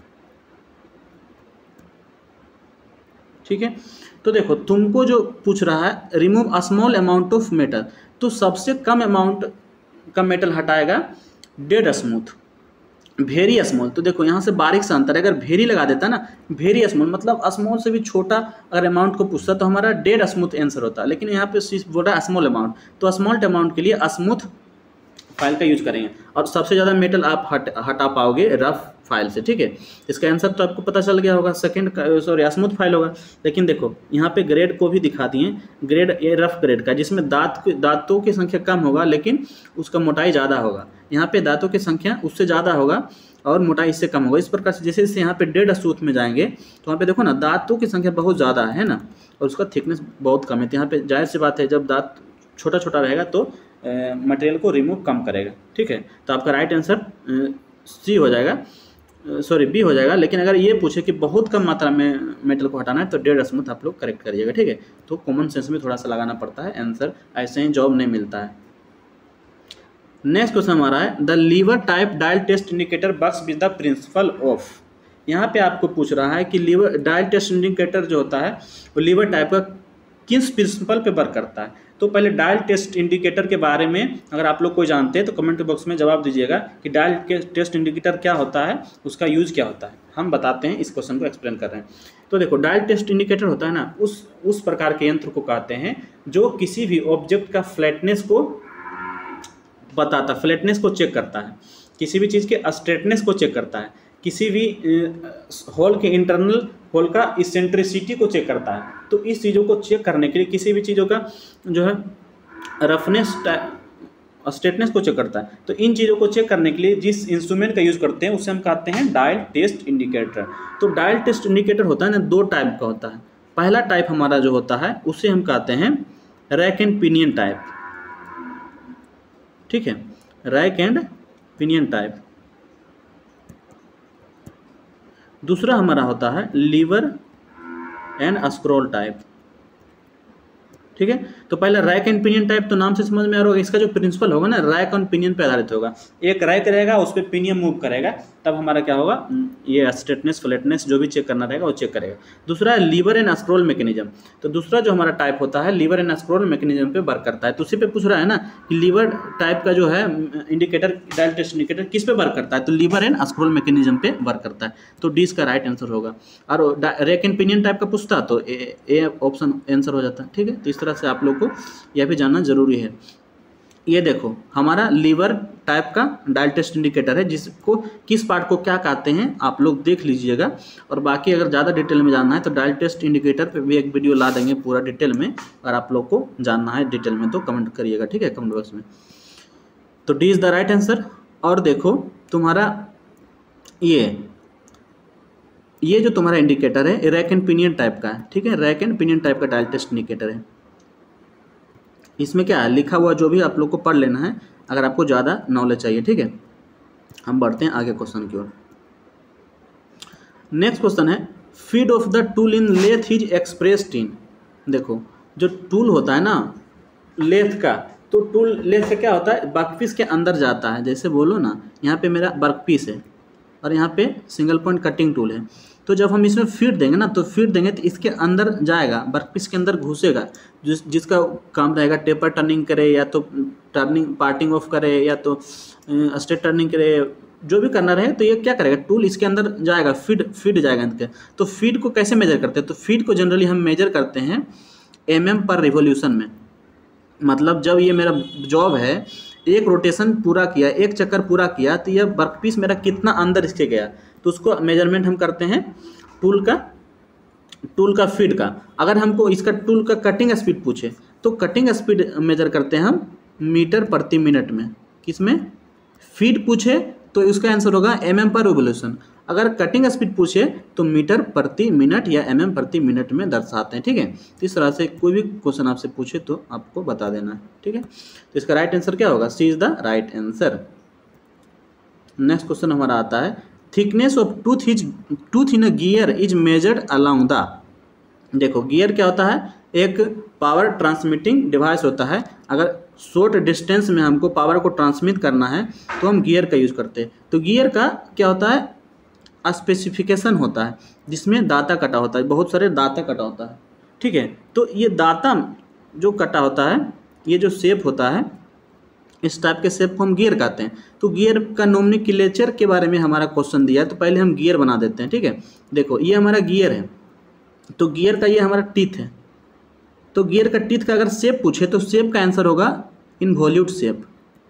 ठीक है। तो देखो तुमको जो पूछ रहा है remove a small amount of metal, तो सबसे कम अमाउंट का मेटल हटाएगा डेड स्मूथ, वेरी स्मॉल। तो देखो यहाँ से बारीक सा अंतर है, अगर वेरी लगा देता ना, वेरी स्मॉल मतलब स्मॉल से भी छोटा अगर अमाउंट को पूछता तो हमारा डेड स्मूथ आंसर होता है। लेकिन यहाँ पे बोल रहा है स्मॉल अमाउंट, तो स्मॉल अमाउंट के लिए स्मूथ फाइल का यूज करेंगे। और सबसे ज़्यादा मेटल आप हट हटा पाओगे रफ फाइल से, ठीक है। इसका आंसर तो आपको पता चल गया होगा, सेकंड सॉरी स्मूथ फाइल होगा। लेकिन देखो यहाँ पे ग्रेड को भी दिखा दिए, ग्रेड ये रफ ग्रेड का, जिसमें दांत दांतों की संख्या कम होगा लेकिन उसका मोटाई ज़्यादा होगा। यहाँ पे दांतों की संख्या उससे ज़्यादा होगा और मोटाई इससे कम होगा। इस प्रकार से जैसे जैसे यहाँ पे डेड स्मूथ में जाएंगे तो वहाँ पे देखो ना दांतों की संख्या बहुत ज़्यादा है ना, और उसका थिकनेस बहुत कम है। तो यहाँ पे जाहिर सी बात है जब दांत छोटा छोटा रहेगा तो मटेरियल को रिमूव कम करेगा, ठीक है। तो आपका राइट आंसर सी हो जाएगा, सॉरी बी हो जाएगा। लेकिन अगर ये पूछे कि बहुत कम मात्रा में मेटल को हटाना है तो डेड स्मूथ आप लोग करेक्ट करिएगा, ठीक है। तो कॉमन सेंस में थोड़ा सा लगाना पड़ता है आंसर, ऐसे ही जॉब नहीं मिलता है। नेक्स्ट क्वेश्चन हमारा है the lever type dial test indicator works with the principle of. यहाँ पे आपको पूछ रहा है कि लीवर डायल टेस्ट इंडिकेटर जो होता है वो लीवर टाइप का किस प्रिंसिपल पे वर्क करता है। तो पहले डायल टेस्ट इंडिकेटर के बारे में अगर आप लोग कोई जानते हैं तो कमेंट बॉक्स में जवाब दीजिएगा कि डायल टेस्ट इंडिकेटर क्या होता है, उसका यूज़ क्या होता है। हम बताते हैं, इस क्वेश्चन को एक्सप्लेन कर रहे हैं। तो देखो, डायल टेस्ट इंडिकेटर होता है ना, उस उस प्रकार के यंत्र को कहते हैं जो किसी भी ऑब्जेक्ट का फ्लैटनेस को बताता, फ्लैटनेस को चेक करता है, किसी भी चीज़ के स्ट्रेटनेस को चेक करता है, किसी भी होल के इंटरनल होल का इसेंट्रिसिटी को चेक करता है। तो इस चीज़ों को चेक करने के लिए, किसी भी चीज़ों का जो है रफनेस स्ट्रेटनेस को चेक करता है, तो इन चीज़ों को चेक करने के लिए जिस इंस्ट्रूमेंट का यूज़ करते हैं उसे हम कहते हैं डायल टेस्ट इंडिकेटर। तो डायल टेस्ट इंडिकेटर होता है ना, दो टाइप का होता है। पहला टाइप हमारा जो होता है उसे हम कहते हैं रैक एंड पिनियन टाइप, ठीक है, रैक एंड पिनियन टाइप। दूसरा हमारा होता है लीवर एंड स्क्रॉल टाइप, ठीक है। तो पहले रैक एंड पिनियन टाइप, तो नाम से समझ में आ रहा होगा, इसका जो प्रिंसिपल होगा ना रैक एंड पिनियन पे आधारित होगा। एक रैक रहेगा, उस पर पिनियन मूव करेगा, तब हमारा क्या होगा, ये स्ट्रेटनेस फ्लैटनेस जो भी चेक करना रहेगा वो चेक करेगा। दूसरा है लीवर एंड स्क्रॉल मैकेनिज्म। तो दूसरा जो हमारा टाइप होता है लीवर एंड स्क्रॉल मैकेनिज्म पे वर्क करता है। तो उसी पे पूछ रहा है ना कि लीवर टाइप का जो है इंडिकेटर, डायल टेस्ट इंडिकेटर किस पे वर्क करता है, तो लीवर एंड स्क्रॉल मैकेनिज्म पे वर्क करता है। तो डी इसका राइट आंसर होगा। और रैक एंड पिनियन टाइप का पूछता तो ए ऑप्शन आंसर हो जाता है, ठीक है। तो इस तरह से आप लोग को यह भी जानना जरूरी है। ये देखो, हमारा लीवर टाइप का डायल टेस्ट इंडिकेटर है, जिसको किस पार्ट को क्या कहते हैं आप लोग देख लीजिएगा। और बाकी अगर ज़्यादा डिटेल में जानना है तो डायल टेस्ट इंडिकेटर पे भी एक वीडियो ला देंगे पूरा डिटेल में, अगर आप लोग को जानना है डिटेल में तो कमेंट करिएगा, ठीक है, कमेंट बॉक्स में। तो D is the right answer. और देखो तुम्हारा ये ये जो तुम्हारा इंडिकेटर है रैक एंड पिनियन टाइप का है, ठीक है, रैक एंड पिनियन टाइप का डायल टेस्ट इंडिकेटर है। इसमें क्या है लिखा हुआ जो भी आप लोग को पढ़ लेना है अगर आपको ज़्यादा नॉलेज चाहिए, ठीक है। हम बढ़ते हैं आगे क्वेश्चन की ओर। नेक्स्ट क्वेश्चन है feed of the tool in lathe is expressed in. देखो, जो टूल होता है ना लेथ का, तो टूल लेथ से क्या होता है, वर्कपीस के अंदर जाता है। जैसे बोलो ना, यहाँ पे मेरा वर्कपीस है और यहाँ पे सिंगल पॉइंट कटिंग टूल है, तो जब हम इसमें फीड देंगे ना, तो फीड देंगे तो इसके अंदर जाएगा, वर्कपीस के अंदर घुसेगा, जिस जिसका काम रहेगा टेपर टर्निंग करे, या तो टर्निंग पार्टिंग ऑफ करे, या तो स्ट्रेट टर्निंग करे, जो भी करना रहे, तो ये क्या करेगा, टूल इसके अंदर जाएगा, फीड फीड जाएगा इनके। तो फीड को कैसे मेजर करते हैं, तो फीड को जनरली हम मेजर करते हैं एम एम पर रिवोल्यूशन में। मतलब जब ये मेरा जॉब है, एक रोटेशन पूरा किया, एक चक्कर पूरा किया, तो यह वर्कपीस मेरा कितना अंदर इसके गया, तो उसको मेजरमेंट हम करते हैं टूल का टूल का फीड का। अगर हमको इसका टूल का कटिंग स्पीड पूछे तो कटिंग स्पीड मेजर करते हैं हम मीटर प्रति मिनट में। किसमें, फीड पूछे तो इसका आंसर होगा एम एम पर रिवोल्यूशन। अगर कटिंग स्पीड पूछे तो मीटर प्रति मिनट या एम एम प्रति मिनट में दर्शाते हैं, ठीक है। इस तरह से कोई भी क्वेश्चन आपसे पूछे तो आपको बता देना है, ठीक है। तो इसका राइट आंसर क्या होगा, C is the right answer. Next question हमारा आता है thickness of tooth is tooth in a gear is measured along the. देखो, गियर क्या होता है, एक पावर ट्रांसमिटिंग डिवाइस होता है। अगर शॉर्ट डिस्टेंस में हमको पावर को ट्रांसमिट करना है तो हम गियर का यूज़ करते हैं। तो गियर का क्या होता है, स्पेसिफिकेशन होता है जिसमें दाता कटा होता है, बहुत सारे दाता कटा होता है, ठीक है। तो ये दाता जो कटा होता है, ये जो शेप होता है, इस टाइप के शेप को हम गियर कहते हैं। तो गियर का नोमेनक्लेचर के बारे में हमारा क्वेश्चन दिया है, तो पहले हम गियर बना देते हैं, ठीक है। देखो, ये हमारा गियर है, तो गियर का ये हमारा टीथ है। तो गियर का टीथ का अगर शेप पूछे तो शेप का आंसर होगा इनवॉल्यूट शेप।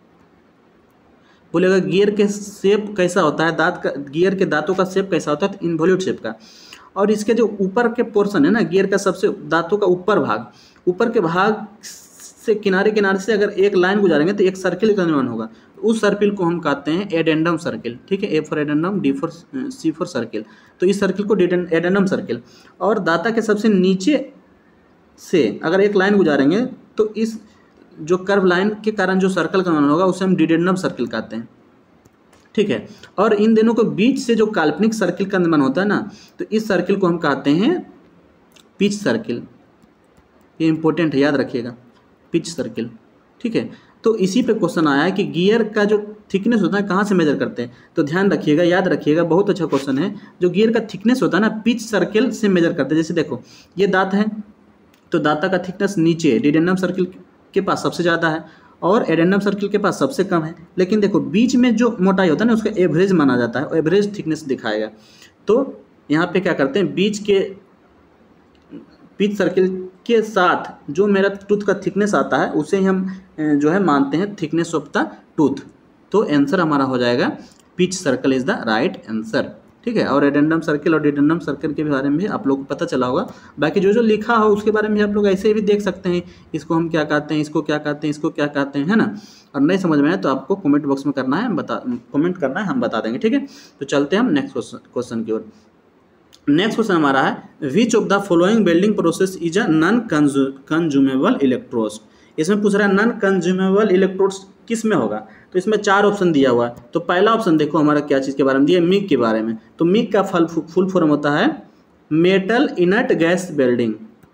बोलेगा गियर के शेप कैसा होता है, दांत का, गियर के दांतों का शेप कैसा होता है, तो इनवॉल्यूट शेप का। और इसके जो ऊपर के पोर्शन है ना, गियर का सबसे दांतों का ऊपर भाग, ऊपर के भाग से किनारे किनारे से अगर एक लाइन गुजारेंगे तो एक सर्किल का निर्माण होगा। उस सर्किल को हम कहते हैं एडेंडम सर्किल, ठीक है। A for addendum, D for C for circle. तो इस सर्किल को एडेंडम सर्किल। और दाता के सबसे नीचे से अगर एक लाइन गुजारेंगे तो इस जो कर्व लाइन के कारण जो सर्कल का निर्माण होगा उसे हम डिडेंडम सर्किल कहते हैं, ठीक है। और इन दोनों के बीच से जो काल्पनिक सर्किल का निर्माण होता है ना, तो इस सर्किल को हम कहते हैं पिच सर्किल। ये इंपॉर्टेंट है, याद रखिएगा, पिच सर्किल, ठीक है। तो इसी पे क्वेश्चन आया है कि गियर का जो थिकनेस होता है कहाँ से मेजर करते हैं, तो ध्यान रखिएगा, याद रखिएगा, बहुत अच्छा क्वेश्चन है। जो गियर का थिकनेस होता है ना, पिच सर्किल से मेजर करते हैं। जैसे देखो, ये दांत है, तो दाता का थिकनेस नीचे डिडेंडम सर्किल के पास सबसे ज़्यादा है और एडेंडम सर्किल के पास सबसे कम है। लेकिन देखो बीच में जो मोटाई होता है ना उसका एवरेज माना जाता है, एवरेज थिकनेस दिखाएगा। तो यहाँ पे क्या करते हैं, बीच के पिच सर्किल के साथ जो मेरा टूथ का थिकनेस आता है उसे ही हम जो है मानते हैं थिकनेस ऑफ द टूथ। तो आंसर हमारा हो जाएगा pitch circle is the right answer, ठीक है। और एडेंडम सर्किल और डिडेंडम सर्किल के बारे में भी आप लोग को पता चला होगा। बाकी जो जो लिखा हो उसके बारे में आप लोग ऐसे भी देख सकते हैं, इसको हम क्या कहते हैं, इसको क्या कहते हैं, इसको क्या कहते हैं, है ना। और नहीं समझ में आए तो आपको कमेंट बॉक्स में करना है, हम बता कमेंट करना है, हम बता देंगे, ठीक है। तो चलते हैं हम नेक्स्ट क्वेश्चन की ओर। नेक्स्ट क्वेश्चन हमारा है which of the following building process is a non consumable electrodes. इसमें पूछ रहा है नॉन कंज्यूमेबल इलेक्ट्रोड्स किस में होगा। तो इसमें चार ऑप्शन दिया हुआ है। तो पहला ऑप्शन देखो हमारा क्या चीज़ के बारे में दिया, मिग के बारे में। तो मिग का फल फुल फॉर्म होता है metal inert gas welding,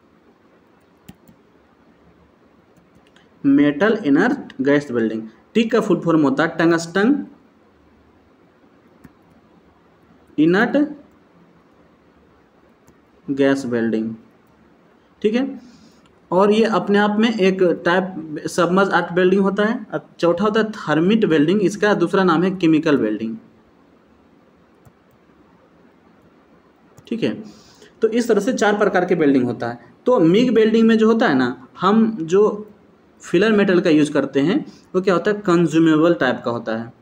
metal inert gas welding. TIG का फुल फॉर्म होता है टंगस्टन इनर्ट गैस वेल्डिंग, ठीक है। और ये अपने आप में एक टाइप सबमर्ज आर्ट वेल्डिंग होता है। अब चौथा होता है थर्मिट वेल्डिंग, इसका दूसरा नाम है केमिकल वेल्डिंग, ठीक है। तो इस तरह से चार प्रकार के वेल्डिंग होता है। तो मिग वेल्डिंग में जो होता है ना, हम जो फिलर मेटल का यूज करते हैं वो क्या होता है, कंज्यूमेबल टाइप का होता है,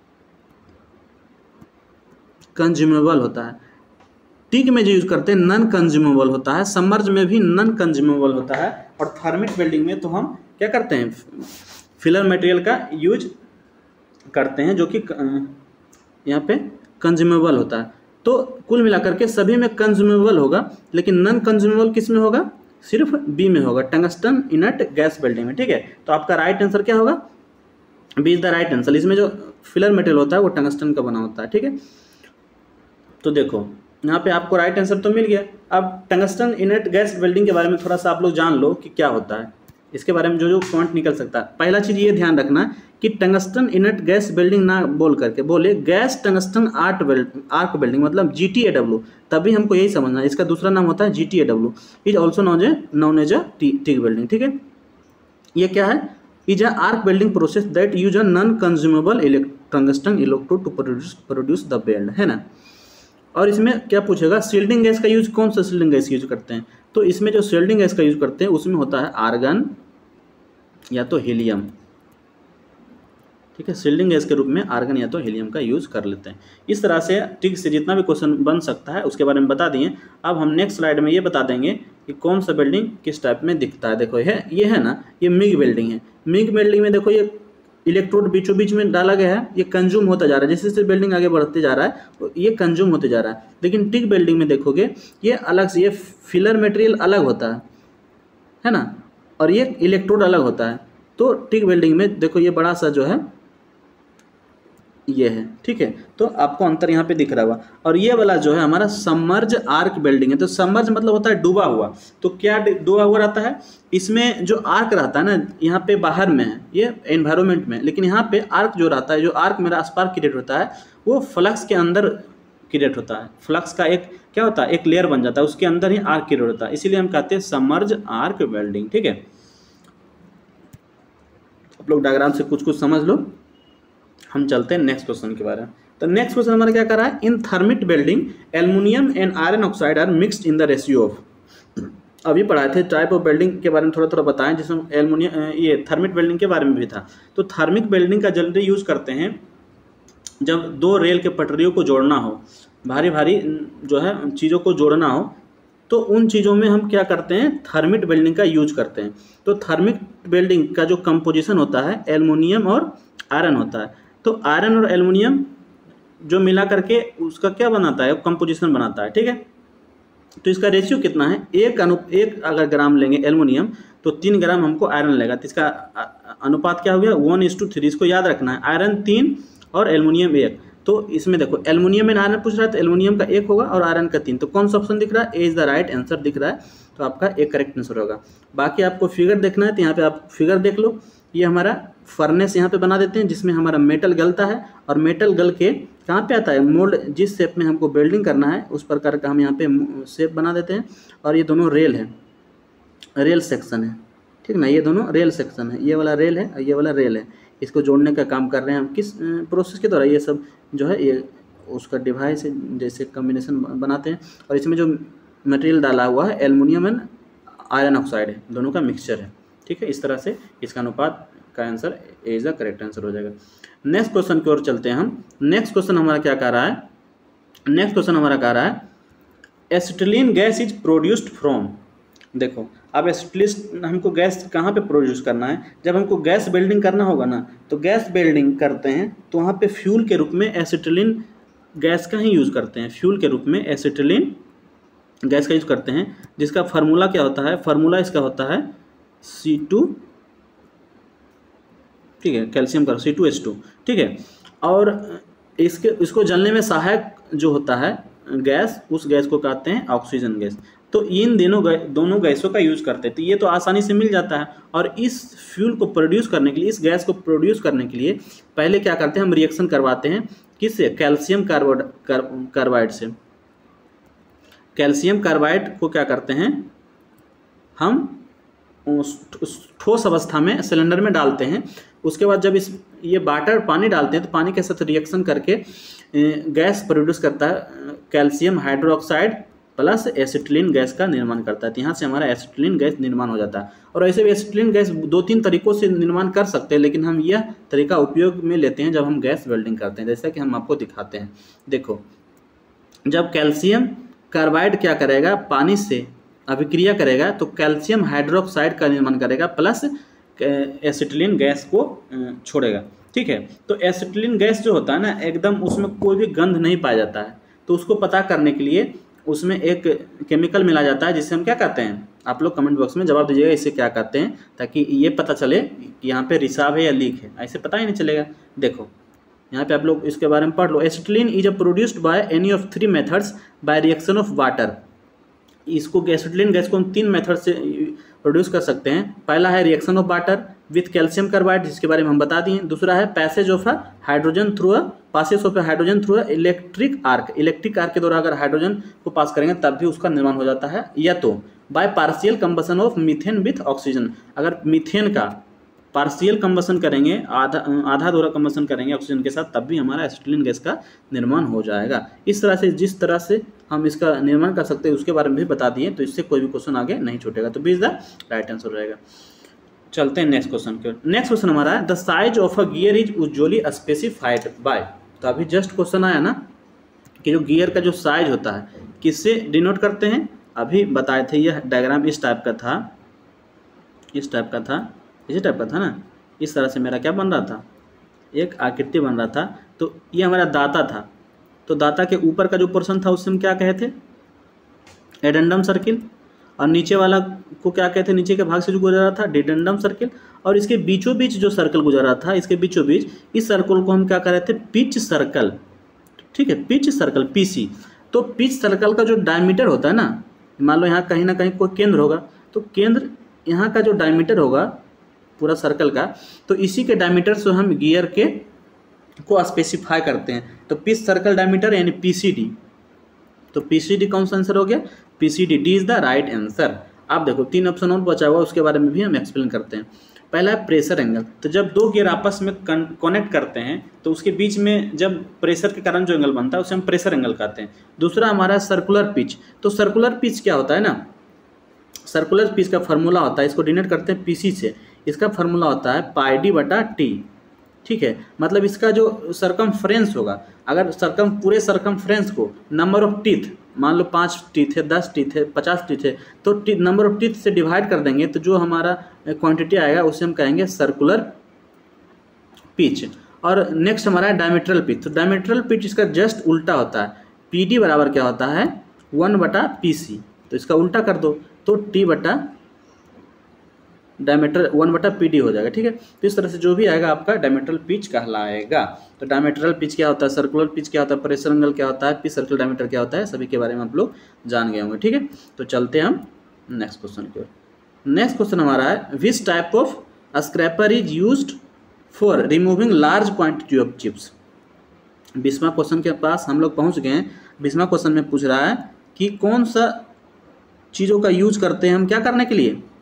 कंज्यूमेबल होता है। टिक में जो यूज करते हैं नॉन कंज्यूमेबल होता है, सबमर्ज में भी नॉन कंज्यूमेबल होता है, और थर्मिट वेल्डिंग में तो हम क्या करते हैं, फिलर मटेरियल का यूज करते हैं जो कि यहाँ पे कंज्यूमेबल होता है। तो कुल मिलाकर के सभी में कंज्यूमेबल होगा, लेकिन नॉन कंज्यूमेबल किस में होगा, सिर्फ बी में होगा, टंगस्टन इनर्ट गैस वेल्डिंग में, ठीक है। तो आपका राइट आंसर क्या होगा, B is the right answer. इसमें जो फिलर मटेरियल होता है वो टंगस्टन का बना होता है, ठीक है। तो देखो यहाँ पे आपको राइट आंसर तो मिल गया। अब टंगस्टन इनर्ट गैस वेल्डिंग के बारे में थोड़ा सा आप लोग जान लो कि क्या होता है, इसके बारे में जो जो पॉइंट निकल सकता है। पहला चीज़ ये ध्यान रखना कि टंगस्टन इनर्ट गैस वेल्डिंग ना बोल करके बोले gas tungsten art weld arc welding, मतलब जी टी ए डब्ल्यू, तभी हमको यही समझना है। इसका दूसरा नाम होता है G T A W, is also known a known as a TIG welding, ठीक है। ये क्या है, is a arc welding process that use a non consumable tungsten electrode to produce produce the weld, है ना। और इसमें क्या पूछेगा, शील्डिंग गैस का यूज कौन सा शील्डिंग गैस यूज करते हैं। तो इसमें जो शील्डिंग गैस का यूज करते हैं उसमें होता है आर्गन या तो हीलियम, ठीक है। शील्डिंग गैस के रूप में आर्गन या तो हीलियम का यूज कर लेते हैं। इस तरह से ठीक से जितना भी क्वेश्चन बन सकता है उसके बारे में बता दिए। अब हम नेक्स्ट स्लाइड में ये बता देंगे कि कौन सा बिल्डिंग किस टाइप में दिखता है। देखो ये ये है ना, ये मिग वेल्डिंग है। मिग वेल्डिंग में देखो ये इलेक्ट्रोड बीचों बीच में डाला गया है, ये कंज्यूम होता जा रहा है, जैसे जैसे बिल्डिंग आगे बढ़ते जा रहा है ये कंज्यूम होते जा रहा है। लेकिन टिक वेल्डिंग में देखोगे ये अलग से, ये फिलर मटेरियल अलग होता है है ना, और ये इलेक्ट्रोड अलग होता है। तो टिक वेल्डिंग में देखो ये बड़ा सा जो है ये है, ठीक है। तो आपको अंतर यहाँ पे दिख रहा होगा। और ये वाला जो है हमारा सबमर्ज आर्क वेल्डिंग है। तो सबमर्ज मतलब होता है डूबा हुआ। तो क्या डूबा हुआ रहता है, इसमें जो आर्क रहता है ना, यहाँ पे बाहर में है, ये एनवायरनमेंट में, लेकिन यहाँ पे आर्क जो रहता है, जो आर्क मेरा स्पार्क क्रिएट होता है वो फ्लक्स के अंदर क्रिएट होता है। फ्लक्स का एक क्या होता है, एक लेयर बन जाता है, उसके अंदर ही आर्क क्रिएट होता है, इसीलिए हम कहते हैं सबमर्ज आर्क वेल्डिंग, ठीक है। आप लोग डायग्राम से कुछ कुछ समझ लो। हम चलते हैं नेक्स्ट क्वेश्चन के बारे में। तो नेक्स्ट क्वेश्चन हमारा क्या कर रहा है, in thermit welding aluminium and iron oxide are mixed in the ratio of. अभी पढ़ाए थे टाइप ऑफ वेल्डिंग के बारे में थोड़ा थोड़ा बताएं, जिसमें एल्युमिनियम ये थर्मिट वेल्डिंग के बारे में भी था। तो थर्मिक वेल्डिंग का जनरली यूज करते हैं जब दो रेल के पटरियों को जोड़ना हो, भारी भारी जो है चीज़ों को जोड़ना हो, तो उन चीज़ों में हम क्या करते हैं, थर्मिट वेल्डिंग का यूज करते हैं। तो थर्मिक वेल्डिंग का जो कंपोजिशन होता है एल्युमिनियम और आयरन होता है। तो आयरन और एल्युमिनियम जो मिला करके उसका क्या बनाता है, कंपोजिशन बनाता है, ठीक है। तो इसका रेशियो कितना है, एक अनु एक अगर ग्राम लेंगे एल्युमिनियम तो तीन ग्राम हमको आयरन लगेगा। तो इसका अनुपात क्या हो गया, वन इज टू थ्री। इसको याद रखना है, आयरन तीन और एल्युमिनियम एक। तो इसमें देखो एल्युमिनियम में आयरन पूछ रहा है तो एल्युमिनियम का एक होगा और आयरन का तीन। तो कौन सा ऑप्शन दिख रहा है, A is the right answer दिख रहा है। तो आपका एक करेक्ट आंसर होगा। बाकी आपको फिगर देखना है तो यहाँ पे आप फिगर देख लो। ये हमारा फर्नेस यहाँ पे बना देते हैं जिसमें हमारा मेटल गलता है, और मेटल गल के कहाँ पे आता है, मोल्ड जिस शेप में हमको वेल्डिंग करना है उस प्रकार का हम यहाँ पे शेप बना देते हैं। और ये दोनों रेल है, रेल सेक्शन है, ठीक ना, ये दोनों रेल सेक्शन है, ये वाला रेल है और ये वाला रेल है, इसको जोड़ने का काम कर रहे हैं हम किस प्रोसेस के द्वारा, ये सब जो है ये उसका डिवाइस है, जैसे कम्बिनेशन बनाते हैं। और इसमें जो मटेरियल डाला हुआ है एल्युमिनियम एंड आयरन ऑक्साइड है, दोनों का मिक्सचर है, ठीक है। इस तरह से इसका अनुपात का answer A is the correct answer हो जाएगा। नेक्स्ट क्वेश्चन की ओर चलते हैं हम। नेक्स्ट क्वेश्चन हमारा क्या कह रहा है, नेक्स्ट क्वेश्चन हमारा कह रहा है acetylene gas is produced from. देखो अब एसिटिलीन हमको गैस कहाँ पे प्रोड्यूस करना है, जब हमको गैस बिल्डिंग करना होगा ना, तो गैस बिल्डिंग करते हैं तो वहाँ पे फ्यूल के रूप में एसिटिलीन गैस का ही यूज़ करते हैं, फ्यूल के रूप में एसिटिलीन गैस का यूज़ करते हैं, जिसका फार्मूला क्या होता है, फार्मूला इसका होता है सी टू, ठीक है, कैल्शियम का सी टू एच टू, ठीक है। और इसके इसको जलने में सहायक जो होता है गैस, उस गैस को कहते हैं ऑक्सीजन गैस। तो इन दोनों दोनों गैसों का यूज़ करते हैं, तो ये तो आसानी से मिल जाता है। और इस फ्यूल को प्रोड्यूस करने के लिए, इस गैस को प्रोड्यूस करने के लिए पहले क्या करते हैं, हम रिएक्शन करवाते हैं किससे, कैल्शियम कार्बोड कार्बाइड से। कैल्शियम कार्बाइड को क्या करते हैं हम ठोस अवस्था में सिलेंडर में डालते हैं। उसके बाद जब इस ये वाटर पानी डालते हैं तो पानी के साथ रिएक्शन करके गैस प्रोड्यूस करता है, calcium hydroxide plus acetylene gas का निर्माण करता है। तो यहाँ से हमारा एसिटिलीन गैस निर्माण हो जाता है। और ऐसे भी एसिटिलीन गैस दो तीन तरीकों से निर्माण कर सकते हैं, लेकिन हम यह तरीका उपयोग में लेते हैं जब हम गैस वेल्डिंग करते हैं, जैसा कि हम आपको दिखाते हैं। देखो जब कैल्शियम कार्बाइड क्या करेगा, पानी से अभिक्रिया करेगा तो कैल्शियम हाइड्रोक्साइड का निर्माण करेगा प्लस एसिटिलीन गैस को छोड़ेगा, ठीक है। तो एसिटिलीन गैस जो होता है ना, एकदम उसमें कोई भी गंध नहीं पाया जाता है। तो उसको पता करने के लिए उसमें एक केमिकल मिला जाता है, जिसे हम क्या कहते हैं, आप लोग कमेंट बॉक्स में जवाब दीजिएगा इसे क्या कहते हैं, ताकि ये पता चले कि यहाँ पे रिसाव है या लीक है, ऐसे पता ही नहीं चलेगा। देखो यहाँ पे आप लोग इसके बारे में पढ़ लो। Acetylene is a produced by any of three methods by reaction of water. इसको एसिटिलीन गैस को हम तीन मेथड से प्रोड्यूस कर सकते हैं। पहला है reaction of water with calcium carbide, जिसके बारे में हम बता दिए। दूसरा है passage of a hydrogen through a passage of hydrogen through a electric arc. Electric arc के द्वारा अगर हाइड्रोजन को पास करेंगे तब भी उसका निर्माण हो जाता है। या तो by partial combustion of methane with oxygen, अगर मीथेन का पार्शियल कंबसन करेंगे, आधा आधा दोहरा कंबसन करेंगे ऑक्सीजन के साथ, तब भी हमारा एसिटिलीन गैस का निर्माण हो जाएगा। इस तरह से जिस तरह से हम इसका निर्माण कर सकते हैं उसके बारे में भी बता दिए, तो इससे कोई भी क्वेश्चन आगे नहीं छूटेगा। तो B is the right answer हो जाएगा। चलते हैं नेक्स्ट क्वेश्चन के। नेक्स्ट क्वेश्चन हमारा है the size of a gear is usually specified by. तो अभी जस्ट क्वेश्चन आया ना कि जो गियर का जो साइज होता है किससे डिनोट करते हैं, अभी बताए थे। यह डायग्राम इस टाइप का था, इस टाइप का था, इसी टाइप का था ना। इस तरह से मेरा क्या बन रहा था, एक आकृति बन रहा था। तो ये हमारा दाता था, तो दाता के ऊपर का जो पोर्शन था उससे हम क्या कहे थे, एडेंडम सर्किल। और नीचे वाला को क्या कहते हैं, नीचे के भाग से जो गुजर रहा था डिडेंडम सर्किल। और इसके बीचों बीच जो सर्कल गुजर रहा था, इसके बीचों बीच इस सर्कल को हम क्या कह रहे थे, पिच सर्कल, ठीक है, पिच सर्कल पीसी। तो पिच सर्कल का जो डायमीटर होता है ना, मान लो यहाँ कहीं ना कहीं कोई केंद्र होगा, तो केंद्र यहाँ का जो डायमीटर होगा पूरा सर्कल का, तो इसी के डायमीटर से हम गियर के को स्पेसिफाई करते हैं। तो पिच सर्कल डायमीटर यानी पीसीडी। तो पीसीडी कौन सा आंसर हो गया, PCD, D is the right answer. आप देखो तीन ऑप्शन और बचा हुआ, उसके बारे में भी हम एक्सप्लेन करते हैं। पहला है प्रेशर एंगल। तो जब दो गियर आपस में कनेक्ट करते हैं तो उसके बीच में जब प्रेशर के कारण जो एंगल बनता है उसे हम प्रेशर एंगल कहते हैं। दूसरा हमारा सर्कुलर पिच। तो सर्कुलर पिच क्या होता है ना, सर्कुलर पिच का फार्मूला होता है, इसको डिनोट करते हैं पीसी से। इसका फार्मूला होता है पाई डी बटा टी, ठीक है। मतलब इसका जो सरकमफ्रेंस होगा, अगर सरकम पूरे सरकमफ्रेंस को नंबर ऑफ टीथ, मान लो पाँच टीथ है, दस टीथ है, पचास टीथ है, तो नंबर ऑफ टीथ से डिवाइड कर देंगे तो जो हमारा क्वांटिटी आएगा उसे हम कहेंगे सर्कुलर पिच। और नेक्स्ट हमारा है डायमीट्रल पिच। तो डायमीट्रल पिच इसका जस्ट उल्टा होता है। पी डी बराबर क्या होता है, वन बटा पी सी। तो इसका उल्टा कर दो तो टी बटा डायमीटर वन बटा पी डी हो जाएगा, ठीक है। तो इस तरह से जो भी आएगा आपका डायमीट्रल पिच कहलाएगा। तो डायमीट्रल पिच क्या होता है, सर्कुलर पिच क्या होता है, प्रेशर एंगल क्या होता है, पिच सर्कल डायमीटर क्या होता है, सभी के बारे में आप लोग जान गए होंगे, ठीक है। तो चलते हैं हम नेक्स्ट क्वेश्चन की ओर। नेक्स्ट क्वेश्चन हमारा है which type of scraper is used for removing large quantity of chips. बीसवां क्वेश्चन के पास हम लोग पहुँच गए हैं। बीसवां क्वेश्चन में पूछ रहा है कि कौन सा चीज़ों का यूज करते हैं हम क्या करने के लिए,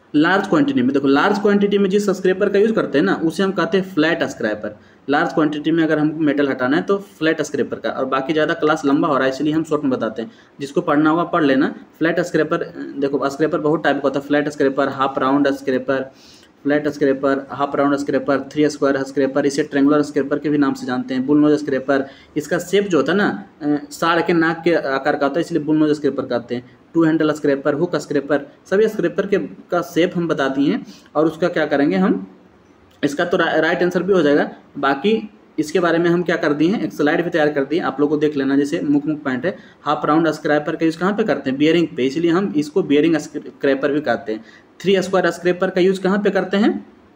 लार्ज क्वांटिटी में, देखो लार्ज क्वांटिटी में जिस स्क्रैपर का यूज़ करते हैं ना उसे हम कहते हैं फ्लैट स्क्रैपर। लार्ज क्वांटिटी में अगर हमको मेटल हटाना है तो फ्लैट स्क्रैपर का, और बाकी ज़्यादा क्लास लंबा हो रहा है इसलिए हम शॉर्ट में बताते हैं, जिसको पढ़ना होगा पढ़ लेना। फ्लैट स्क्रैपर, देखो स्क्रैपर बहुत टाइप का होता है, flat scraper, half round scraper, flat scraper, half round scraper, three square scraper, इसे ट्रेंगुलर स्क्रैपर के भी नाम से जानते हैं। बुल नोज स्क्रैपर, इसका शेप जो होता है ना साढ़ के नाक के आकार का होता है इसलिए बुल नोज स्क्रैपर कहते हैं। Two handle scraper, hook scraper, सभी स्क्रैपर के का शेप हम बता दिए हैं। और उसका क्या करेंगे हम, इसका तो रा, राइट आंसर भी हो जाएगा। बाकी इसके बारे में हम क्या कर दिए हैं, एक स्लाइड भी तैयार कर दिए, आप लोगों को देख लेना। जैसे मुख्य मुख्य पॉइंट है, हाफ राउंड स्क्रैपर का यूज़ कहाँ पे करते हैं, बियरिंग पे, इसलिए हम इसको बियरिंग स्क्रैपर भी कहते हैं। थ्री स्क्वायर स्क्रैपर का यूज़ कहाँ पे करते हैं,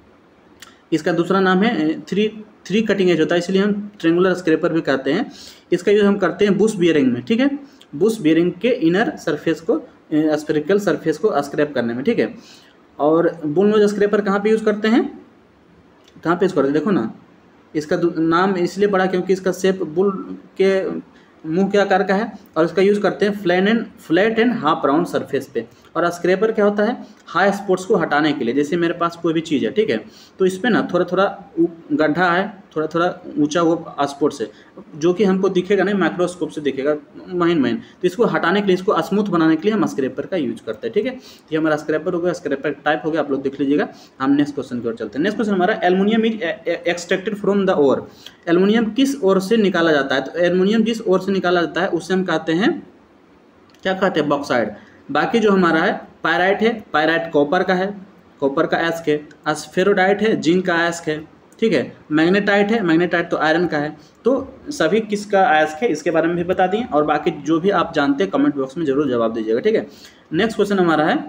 इसका दूसरा नाम है थ्री थ्री कटिंग एज होता है इसलिए हम ट्रेंगुलर स्क्रैपर भी कहते हैं। इसका यूज़ हम करते हैं बुश बियरिंग में, ठीक है, बुश बियरिंग के इनर सरफेस को, स्फेरिकल सरफेस को स्क्रैप करने में, ठीक है। और बुल नोज स्क्रैपर कहाँ पे यूज़ करते हैं, कहाँ पे यूज़ करते हैं, देखो ना, इसका नाम इसलिए पड़ा क्योंकि इसका शेप बुल के मुंह के आकार का है, और इसका यूज़ करते हैं flat and flat and half round surface पे। और स्क्रैपर क्या होता है, हाई स्पॉट्स को हटाने के लिए, जैसे मेरे पास कोई भी चीज़ है, ठीक है, तो इस पर ना थोड़ा थोड़ा गड्ढा है, थोड़ा थोड़ा ऊंचा वो स्पॉट्स है, जो कि हमको दिखेगा नहीं, माइक्रोस्कोप से दिखेगा महीन महीन, तो इसको हटाने के लिए, इसको स्मूथ बनाने के लिए हम स्क्रैपर का यूज करते हैं, ठीक है। ये हमारा स्क्रैपर हो गया, स्क्रैपर टाइप हो गया, आप लोग देख लीजिएगा। हम नेक्स्ट क्वेश्चन की ओर चलते हैं। नेक्स्ट क्वेश्चन हमारा, aluminium is extracted from the ore. Aluminium किस ओर से निकाला जाता है, तो एल्युमिनियम जिस ओर से निकाला जाता है उसे हम कहते हैं, क्या कहते हैं, बॉक्साइड। बाकी जो हमारा है पायराइट है, पायराइट कॉपर का है, कॉपर का एस्क है। स्फेरोडाइट है, जिंक का एस्क है, ठीक है। मैग्नेटाइट है, मैग्नेटाइट तो आयरन का है। तो सभी किसका एस्क है इसके बारे में भी बता दिए, और बाकी जो भी आप जानते हैं कमेंट बॉक्स में जरूर जवाब दीजिएगा, ठीक है। नेक्स्ट क्वेश्चन हमारा है,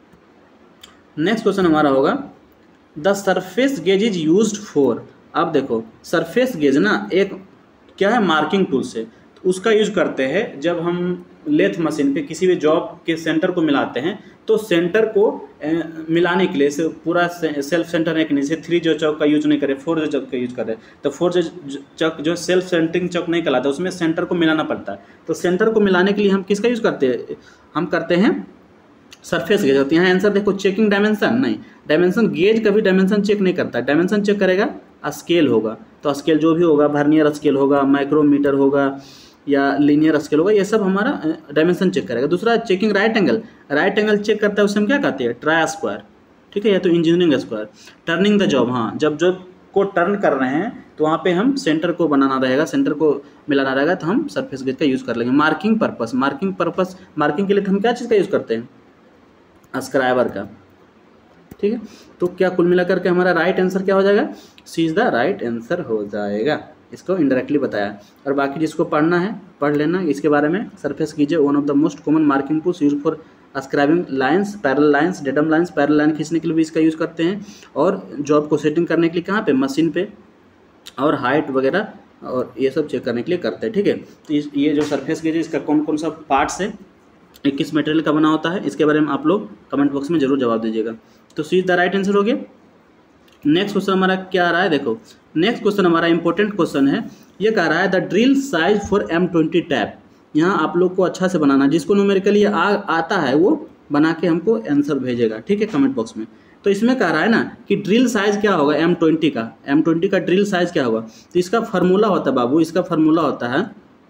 नेक्स्ट क्वेश्चन हमारा होगा, the surface gauge is used for. अब देखो सरफेस गेज ना एक क्या है, मार्किंग टूल से, तो उसका यूज करते हैं जब हम लेथ मशीन पे किसी भी जॉब के सेंटर को मिलाते हैं, तो सेंटर को ए, मिलाने के लिए से पूरा से, सेल्फ सेंटर है कि नहीं, से थ्री जो चौक का यूज नहीं करे, फोर जो चौक का यूज कर रहे हैं, तो फोर जो चौक जो सेल्फ सेंटरिंग चौक नहीं कहलाता, उसमें सेंटर को मिलाना पड़ता है। तो सेंटर को मिलाने के लिए हम किसका यूज करते हैं, हम करते हैं सरफेस गेज होती है। यहाँ आंसर देखो, चेकिंग डायमेंशन नहीं, डायमेंशन गेज कभी डायमेंशन चेक नहीं करता, डायमेंशन चेक करेगा स्केल होगा, तो स्केल जो भी होगा, वर्नियर स्केल होगा, माइक्रोमीटर होगा या लीनियर स्केल होगा, ये सब हमारा डायमेंशन चेक करेगा। दूसरा checking right angle, right angle check करता है, उसे हम क्या कहते हैं, ट्राई स्क्वायर, ठीक है, या तो engineering square. Turning the job, हाँ, जब जॉब को टर्न कर रहे हैं तो वहाँ पे हम सेंटर को बनाना रहेगा, सेंटर को मिलाना रहेगा, तो हम सरफेस गेज का यूज़ कर लेंगे। Marking purpose, marking purpose marking के लिए हम क्या चीज़ का यूज़ करते हैं, स्क्राइबर का, ठीक है। तो क्या कुल मिलाकर के हमारा राइट आंसर क्या हो जाएगा, C is the right answer हो जाएगा। इसको इनडायरेक्टली बताया, और बाकी जिसको पढ़ना है पढ़ लेना इसके बारे में। सरफेस कीजिए, one of the most common marking tools use for scribing lines, parallel lines, datum lines, parallel line खींचने के लिए भी इसका यूज़ करते हैं, और जॉब को सेटिंग करने के लिए कहाँ पे, मशीन पे, और हाइट वगैरह और ये सब चेक करने के लिए करते हैं, ठीक है। तो ये जो सरफेस गेज है इसका कौन कौन सा पार्ट्स है, किस मटेरियल का बना होता है, इसके बारे में आप लोग कमेंट बॉक्स में जरूर जवाब दीजिएगा। तो C is the right answer हो गया। नेक्स्ट क्वेश्चन हमारा क्या आ रहा है, देखो नेक्स्ट क्वेश्चन हमारा इंपॉर्टेंट क्वेश्चन है। ये कह रहा है the drill size for M twenty tap. यहाँ आप लोग को अच्छा से बनाना, जिसको न्यूमेरिकली आ, आता है वो बना के हमको आंसर भेजेगा, ठीक है, कमेंट बॉक्स में। तो इसमें कह रहा है ना कि ड्रिल साइज क्या होगा एम ट्वेंटी का, एम ट्वेंटी का ड्रिल साइज क्या होगा, तो इसका फार्मूला होता है बाबू, इसका फार्मूला होता है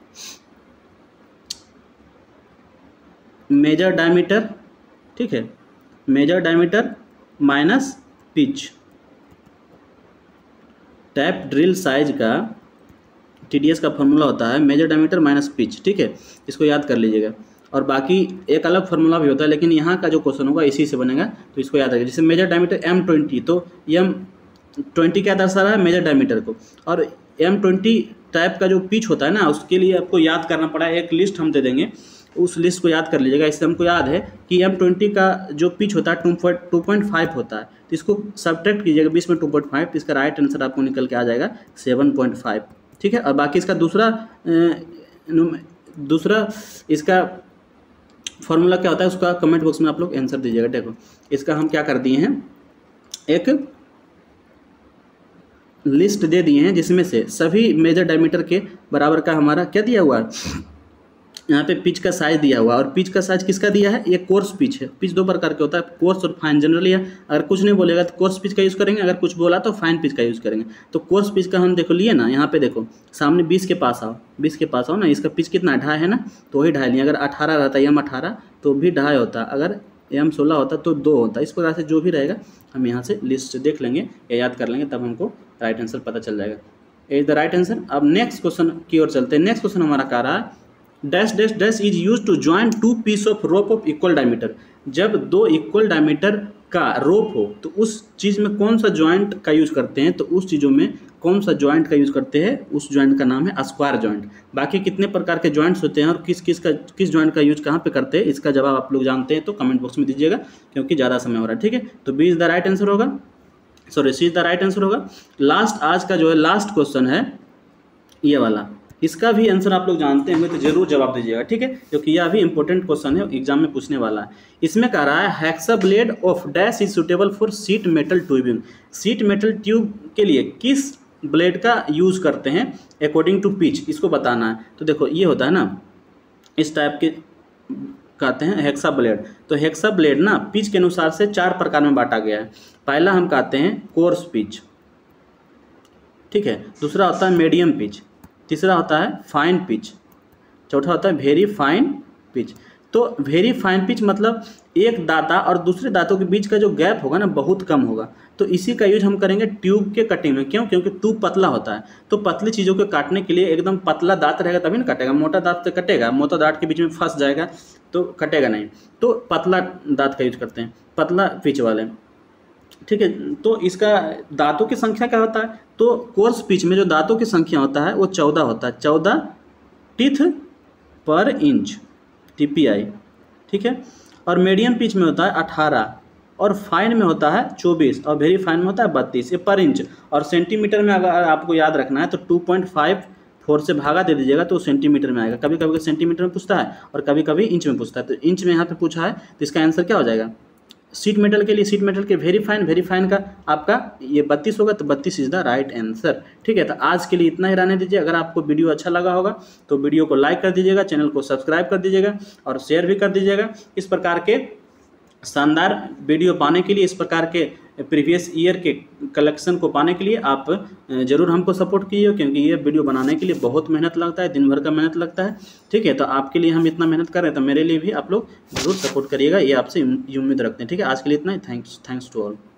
मेजर डायमीटर, ठीक है, major diameter minus pitch. Tap drill size का टीडीएस का फार्मूला होता है मेजर डायमीटर माइनस पिच, ठीक है, इसको याद कर लीजिएगा। और बाकी एक अलग फार्मूला भी होता है, लेकिन यहाँ का जो क्वेश्चन होगा इसी से बनेगा, तो इसको याद रखिए। जैसे मेजर डायमीटर एम ट्वेंटी, तो एम ट्वेंटी क्या दर्शा रहा है, मेजर डायमीटर को, और एम ट्वेंटी टाइप का जो पिच होता है ना, उसके लिए आपको याद करना पड़ा है, एक लिस्ट हम दे देंगे, उस लिस्ट को याद कर लीजिएगा। इससे हमको याद है कि एम ट्वेंटी का जो पिच होता है टू टू पॉइंट फाइव होता है, तो इसको सब्ट्रैक्ट कीजिएगा बीस में टू पॉइंट फाइव, तो इसका राइट आंसर आपको निकल के आ जाएगा सेवन पॉइंट फाइव, ठीक है। और बाकी इसका दूसरा दूसरा इसका फॉर्मूला क्या होता है, उसका कमेंट बॉक्स में आप लोग आंसर दीजिएगा। देखो इसका हम क्या कर दिए हैं, एक लिस्ट दे दिए हैं जिसमें से सभी मेजर डायमीटर के बराबर का हमारा क्या दिया हुआ है, यहाँ पे पिच का साइज दिया हुआ है, और पिच का साइज किसका दिया है, ये कोर्स पिच है। पिच दो प्रकार के होता है, कोर्स और फाइन जनरली है। अगर कुछ नहीं बोलेगा तो कोर्स पिच का यूज़ करेंगे, अगर कुछ बोला तो फाइन पिच का यूज़ करेंगे। तो कोर्स पिच का हम देखो लिए ना, यहाँ पे देखो सामने बीस के पास आओ, बीस के पास आओ ना, इसका पिच कितना ढाई है ना, तो वही ढाई लिए। अगर अठारह रहता एम अठारह तो भी ढाई होता, अगर एम सोलह होता तो दो होता। इस प्रकार से जो भी रहेगा हम यहाँ से लिस्ट देख लेंगे या याद कर लेंगे, तब हमको राइट आंसर पता चल जाएगा। Is the right answer. अब नेक्स्ट क्वेश्चन की ओर चलते हैं। नेक्स्ट क्वेश्चन हमारा कह रहा है dash dash dash is use to join two piece of rope of equal diameter. जब दो इक्वल डायमीटर का रोप हो तो उस चीज़ में कौन सा ज्वाइंट का यूज़ करते हैं, तो उस चीज़ों में कौन सा ज्वाइंट का यूज़ करते हैं, उस ज्वाइंट का नाम है स्क्वायर ज्वाइंट। बाकी कितने प्रकार के ज्वाइंट्स होते हैं और किस किस का किस ज्वाइंट का यूज कहाँ पे करते हैं, इसका जवाब आप लोग जानते हैं तो कमेंट बॉक्स में दीजिएगा, क्योंकि ज़्यादा समय हो रहा है। ठीक है, तो B is the right answer होगा, sorry C is the right answer होगा। लास्ट आज का जो है लास्ट क्वेश्चन है ये वाला, इसका भी आंसर आप लोग जानते होंगे तो जरूर जवाब दीजिएगा। ठीक है, क्योंकि यह भी इंपॉर्टेंट क्वेश्चन है, एग्जाम में पूछने वाला है। इसमें कह रहा है hacksaw blade of dash is suitable for sheet metal tubing. Sheet metal tube के लिए किस ब्लेड का यूज़ करते हैं अकॉर्डिंग टू पिच, इसको बताना है। तो देखो ये होता है ना, इस टाइप के कहते हैं हेक्सा ब्लेड। तो हेक्सा ब्लेड ना पिच के अनुसार से चार प्रकार में बांटा गया है। पहला हम कहते हैं कोर्स पिच, ठीक है, दूसरा होता है मीडियम पिच, तीसरा होता है फाइन पिच, चौथा होता है वेरी फाइन पिच। तो वेरी फाइन पिच मतलब एक दाता और दूसरे दांतों के बीच का जो गैप होगा ना बहुत कम होगा, तो इसी का यूज हम करेंगे ट्यूब के कटिंग में। क्यों? क्योंकि ट्यूब पतला होता है, तो पतली चीज़ों को काटने के लिए एकदम पतला दांत रहेगा तभी ना कटेगा। मोटा दांत से कटेगा, मोटा दांत के बीच में फंस जाएगा तो कटेगा नहीं, तो पतला दांत का यूज करते हैं, पतला पिच वाले। ठीक है, तो इसका दांतों की संख्या क्या होता है, तो कोर्स पिच में जो दांतों की संख्या होता है वो चौदह होता है, चौदह टीथ पर इंच टीपीआई। ठीक है, और मीडियम पिच में होता है अठारह, और फाइन में होता है चौबीस, और वेरी फाइन में होता है बत्तीस, ये पर इंच। और सेंटीमीटर में अगर आपको याद रखना है तो टू पॉइंट फाइव फोर से भागा दे दीजिएगा तो सेंटीमीटर में आएगा। कभी कभी सेंटीमीटर में पूछता है और कभी कभी इंच में पूछता है, तो इंच में यहाँ पे पूछा है तो इसका आंसर क्या हो जाएगा। सीट मेटल के लिए सीट मेटल के वेरी फाइन, वेरी फाइन का आपका ये बत्तीस होगा, तो बत्तीस इज द राइट आंसर। ठीक है, तो आज के लिए इतना ही रहने दीजिए। अगर आपको वीडियो अच्छा लगा होगा तो वीडियो को लाइक कर दीजिएगा, चैनल को सब्सक्राइब कर दीजिएगा और शेयर भी कर दीजिएगा। इस प्रकार के शानदार वीडियो पाने के लिए, इस प्रकार के प्रीवियस ईयर के कलेक्शन को पाने के लिए आप जरूर हमको सपोर्ट कीजिए, क्योंकि ये वीडियो बनाने के लिए बहुत मेहनत लगता है, दिन भर का मेहनत लगता है। ठीक है, तो आपके लिए हम इतना मेहनत कर रहे हैं तो मेरे लिए भी आप लोग जरूर सपोर्ट करिएगा, ये आपसे उम्मीद रखते हैं। ठीक है, आज के लिए इतना ही। Thanks thanks to all.